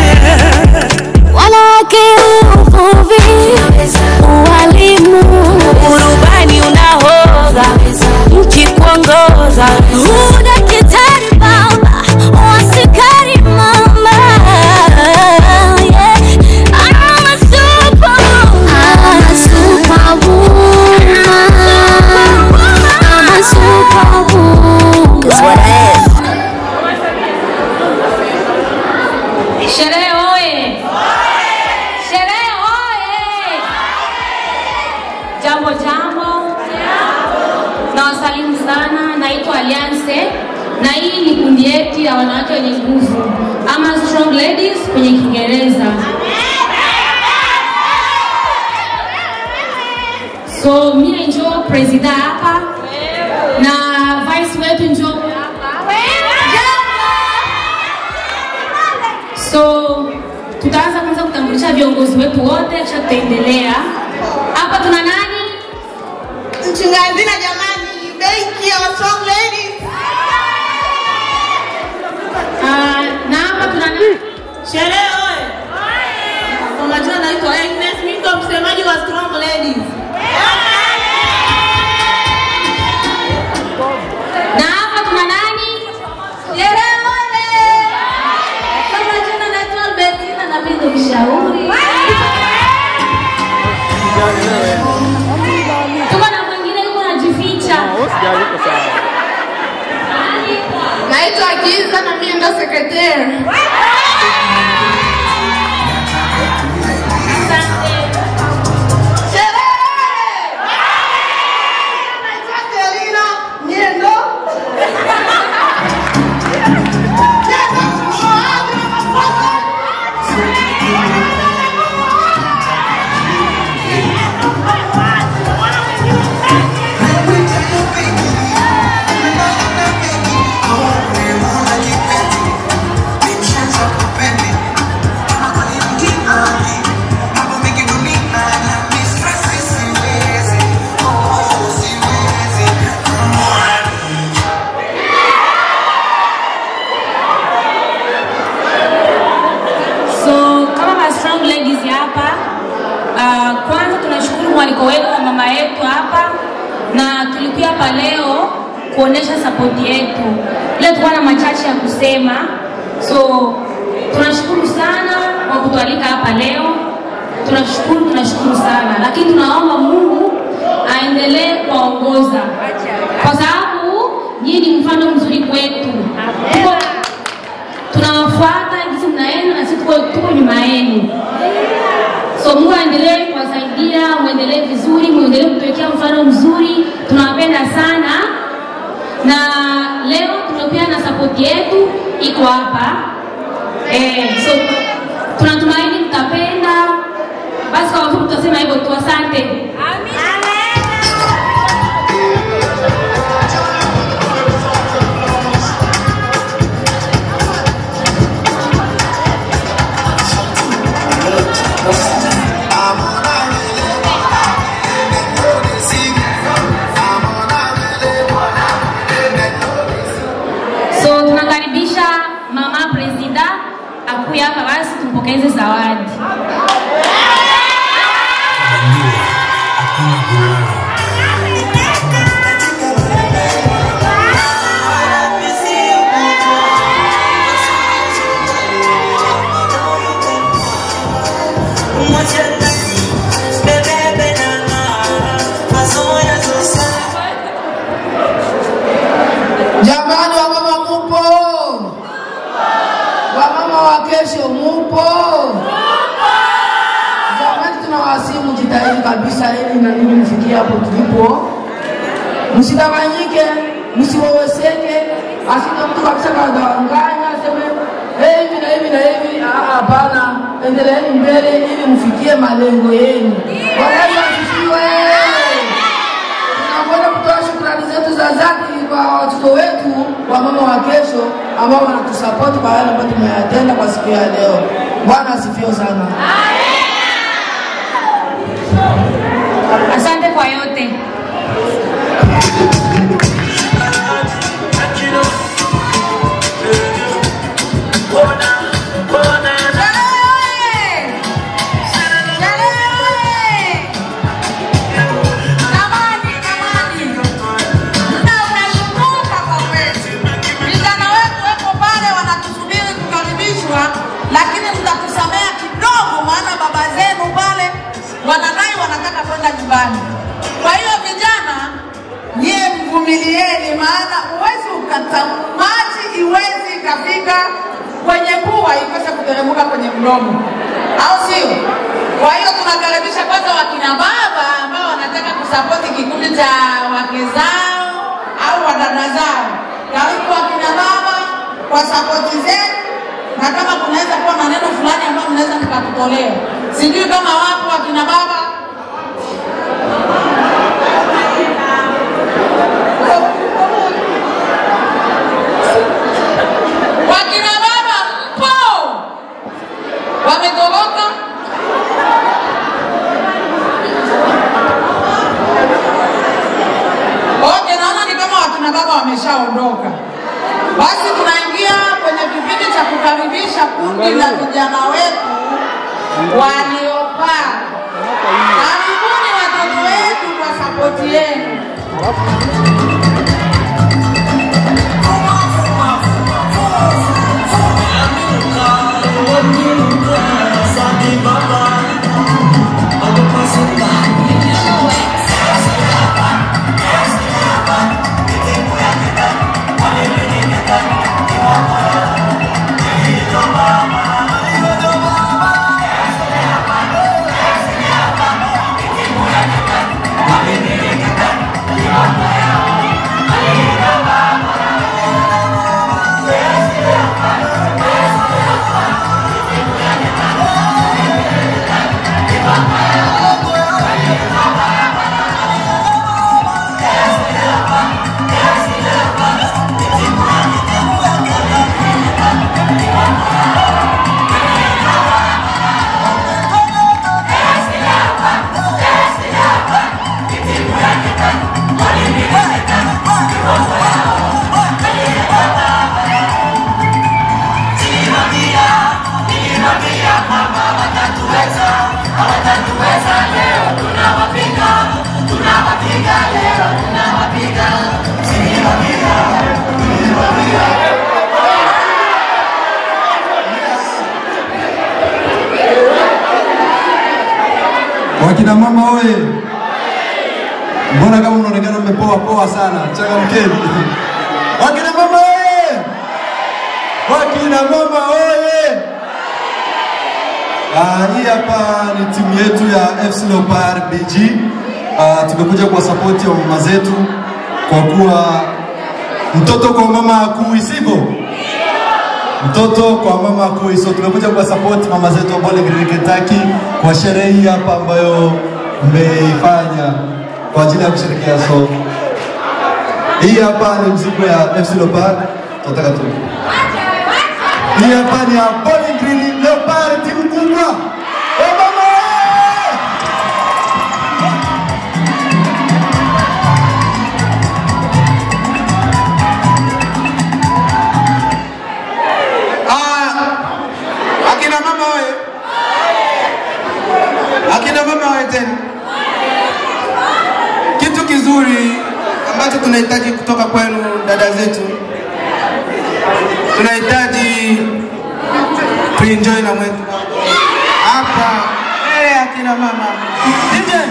Wanawake uvuvi, ualimu, urubani unahoga, nchi kuongoza, udaktari mama, wasikari mama, yeah. I'm a superwoman, I'm a superwoman, I'm a superwoman. That's what I am. Sherehe oye! Sherehe oye! Jambo jambo. Na wasalimu sana, naitwa Alliance na hii ni kundi yetu ya wanawake wenye nguvu ama strong ladies kwenye Kiingereza. So mimi ndio president hapa na vice wetu ndio hapa. So tutaanza kwanza kutambulisha viongozi wetu wote, kisha tutaendelea. Hapa tuna nani? Mchungaji na jamani, benki ya strong ladies. Ah, na hapa tuna nani? Sherehe oye. Kwa majina naitwa Agnes, mimi ndo msemaji wa strong ladies. Na hapa tuna nani? Sherehe oye. Kwa majina naitwa Albertina na mimi ndo mshauri. Tuko na mwingine yuko anajificha. Naitwa Giza na mimi ndo secretary. mwaliko wetu wa mama yetu hapa, na tulikuwa hapa leo kuonesha support yetu. Leo tulikuwa na machache ya kusema, so tunashukuru sana kwa kutualika hapa leo. Tunashukuru, tunashukuru sana, lakini tunaomba Mungu aendelee kuongoza, kwa sababu nyinyi ni mfano mzuri kwetu. Tunawafuata jinsi mnaenda na sisi tuko tuko nyuma yenu. So Mungu aendelee kuwasaidia, muendelee vizuri, muendelee kutuwekea mfano mzuri. Tunawapenda sana, na leo tumepia na support yetu iko hapa. Eh, so tunatumaini mtapenda. Basi kwa wafupi tutasema hivyo tu, asante. Amen. So tunakaribisha mama presida akuya hapa, basi tumpokeze zawadi. Jamani, wa mama mupo? Wa mama wa kesho mupo? Jamani, tunawasimu jitahidi kabisa ili na nini mfikie hapo tulipo. Msidanganyike, msiweweseke, asije mtu kabisa kadanganya aseme hivi na hivi na hivi. Ah, hapana. endeleeni mbele ili mfikie malengo yenu. Bwana Yesu asifiwe. Tunakwenda kutoa shukrani zetu za dhati kwa watoto wetu wa mama wa kesho ambao wanatusapoti kwa yale ambayo tumeyatenda kwa siku ya leo. Bwana asifiwe sana. Asante kwa yote. Lakini mtakusamea kidogo, maana baba zenu pale wanadai wanataka kwenda nyumbani. Kwa hiyo vijana, nyie mvumilieni, maana uwezi ukata maji iwezi ikafika kwenye pua ikose kuteremka kwenye mdomo, au sio? Kwa hiyo tunakaribisha kwanza wakina baba ambao wanataka kusapoti kikundi cha wake zao au wadada zao. Karibu wakina baba kwa sapoti zetu, na kama kunaweza kuwa maneno fulani ambayo mnaweza mkatutolea. Sijui kama wapo wakina baba. Wakina baba mpo? Wametoroka? Okay, naona ni kama wakina baba wameshaondoka. Basi tunaingia kwenye kipindi cha kukaribisha kundi la vijana wetu waliopaa. Karibuni watoto wetu kwa sapoti yenu. Wakina mama oye. Mbona kama unaonekana mmepoa poa sana? Changamkeni. Wakina mama oye. Wakina mama oye. Ah, hii hapa ni timu yetu ya F C Leopard B G. Ah, tumekuja kwa support ya mama zetu kwa kuwa mtoto kwa mama hakui, sivyo? Mtoto kwa mama hakui. So tumekuja kwa support mama zetu wa Bowling Green Kentucky kwa sherehe hii hapa ambayo mmeifanya kwa ajili ya kusherehekea. So hii hapa ni mzigo ya F C Leopard. Tunataka tu. Hii hapa ni ya Bowling Green Leopard, timu kubwa. Kitu kizuri ambacho tunahitaji kutoka kwenu dada zetu, tunahitaji tuenjoy na mwetu hapa mbele ya kina mama. D J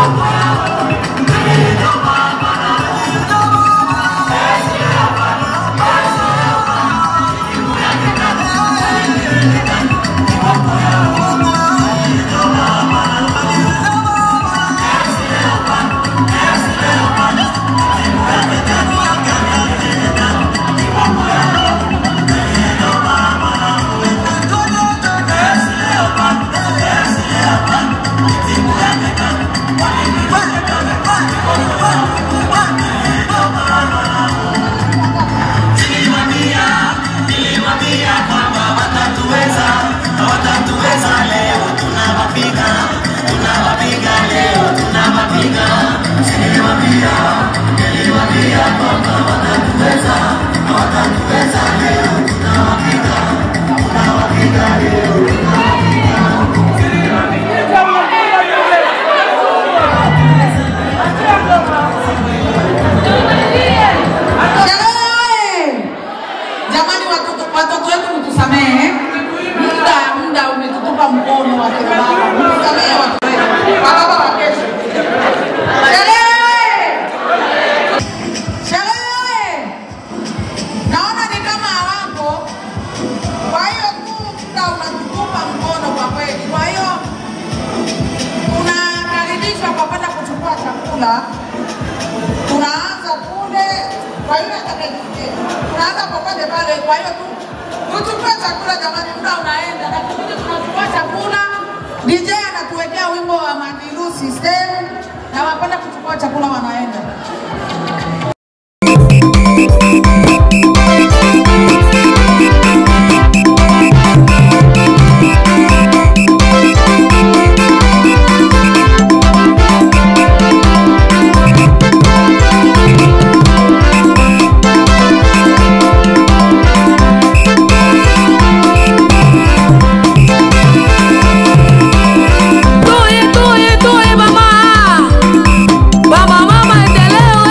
Tunaanza kule, kwa hiyo atakayefikia. Tunaanza popote pale, kwa hiyo tu tuchukue chakula jamani, muda unaenda na kipindi tunachukua chakula, D J anatuwekea wimbo wa Madilu System na wapenda kuchukua chakula wanaenda. Mama, mama, endeleo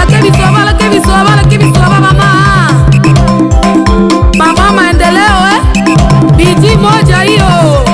balake biso balake biso balake biso bamama mama maendeleo eh bidii moja hiyo.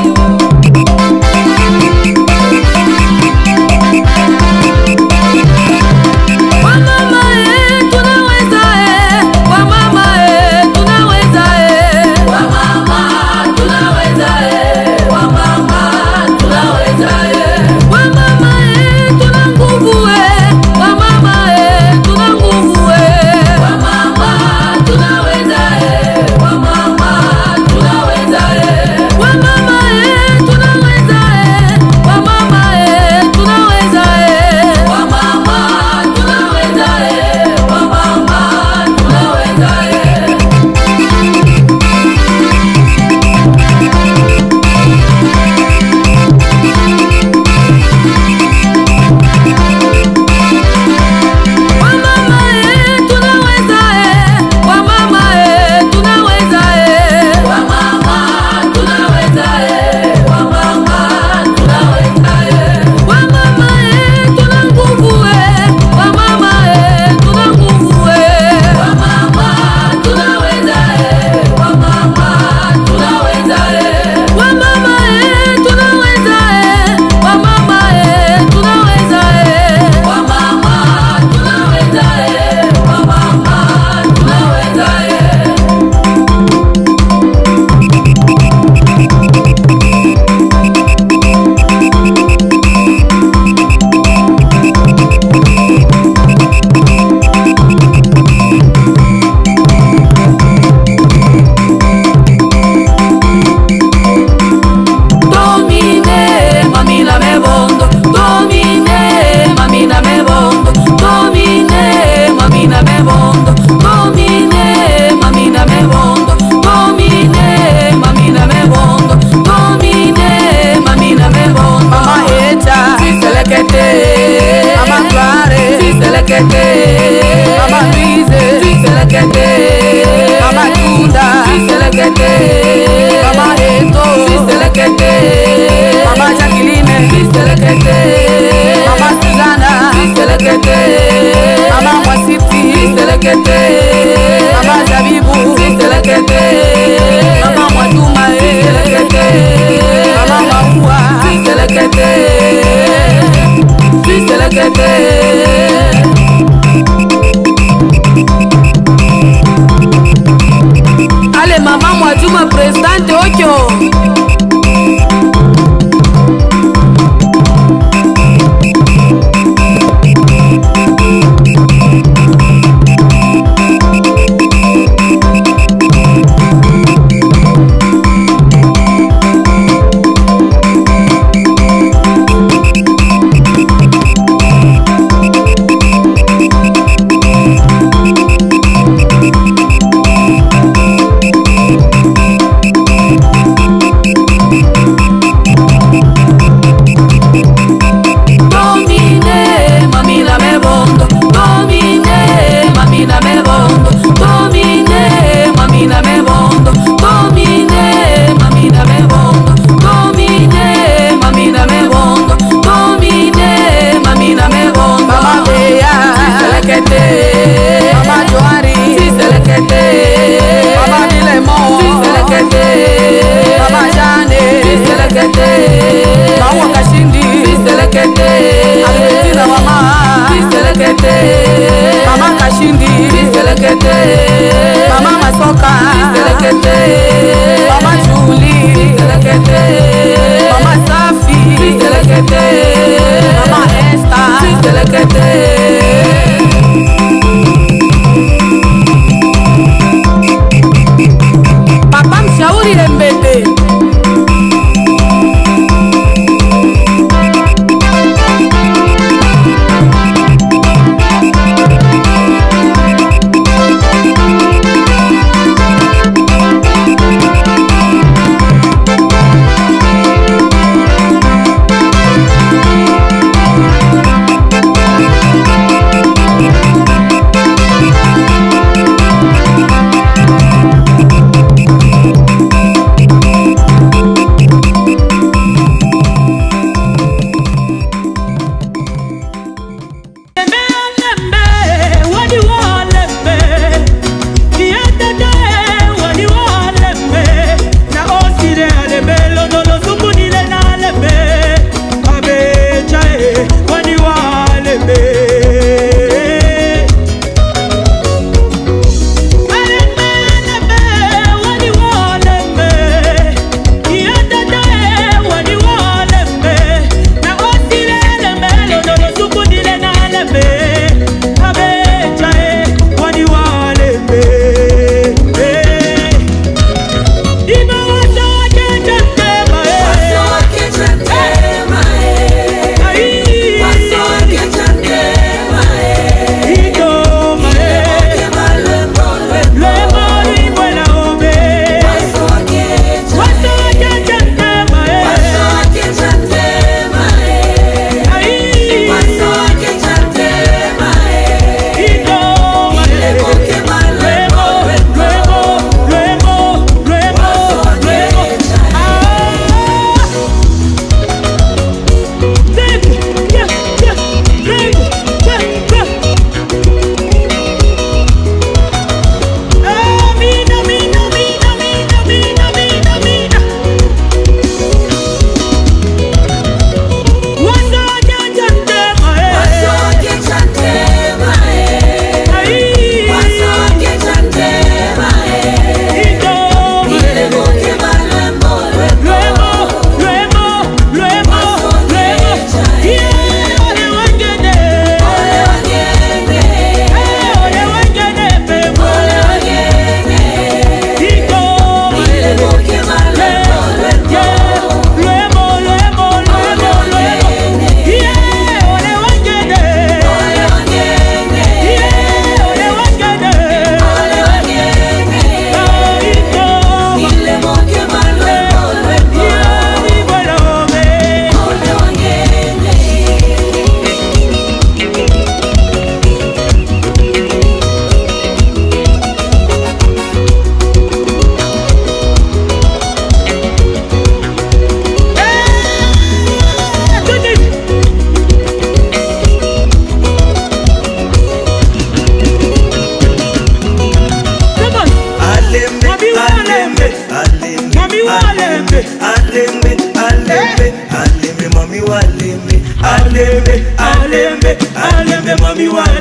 Ale mama Mwajuma presidente okyo.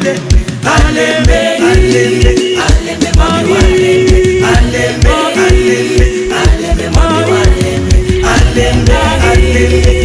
alembe, alembe, alembe, mami alembe, alembe, alembe, alembe, mami alembe, alembe, alembe.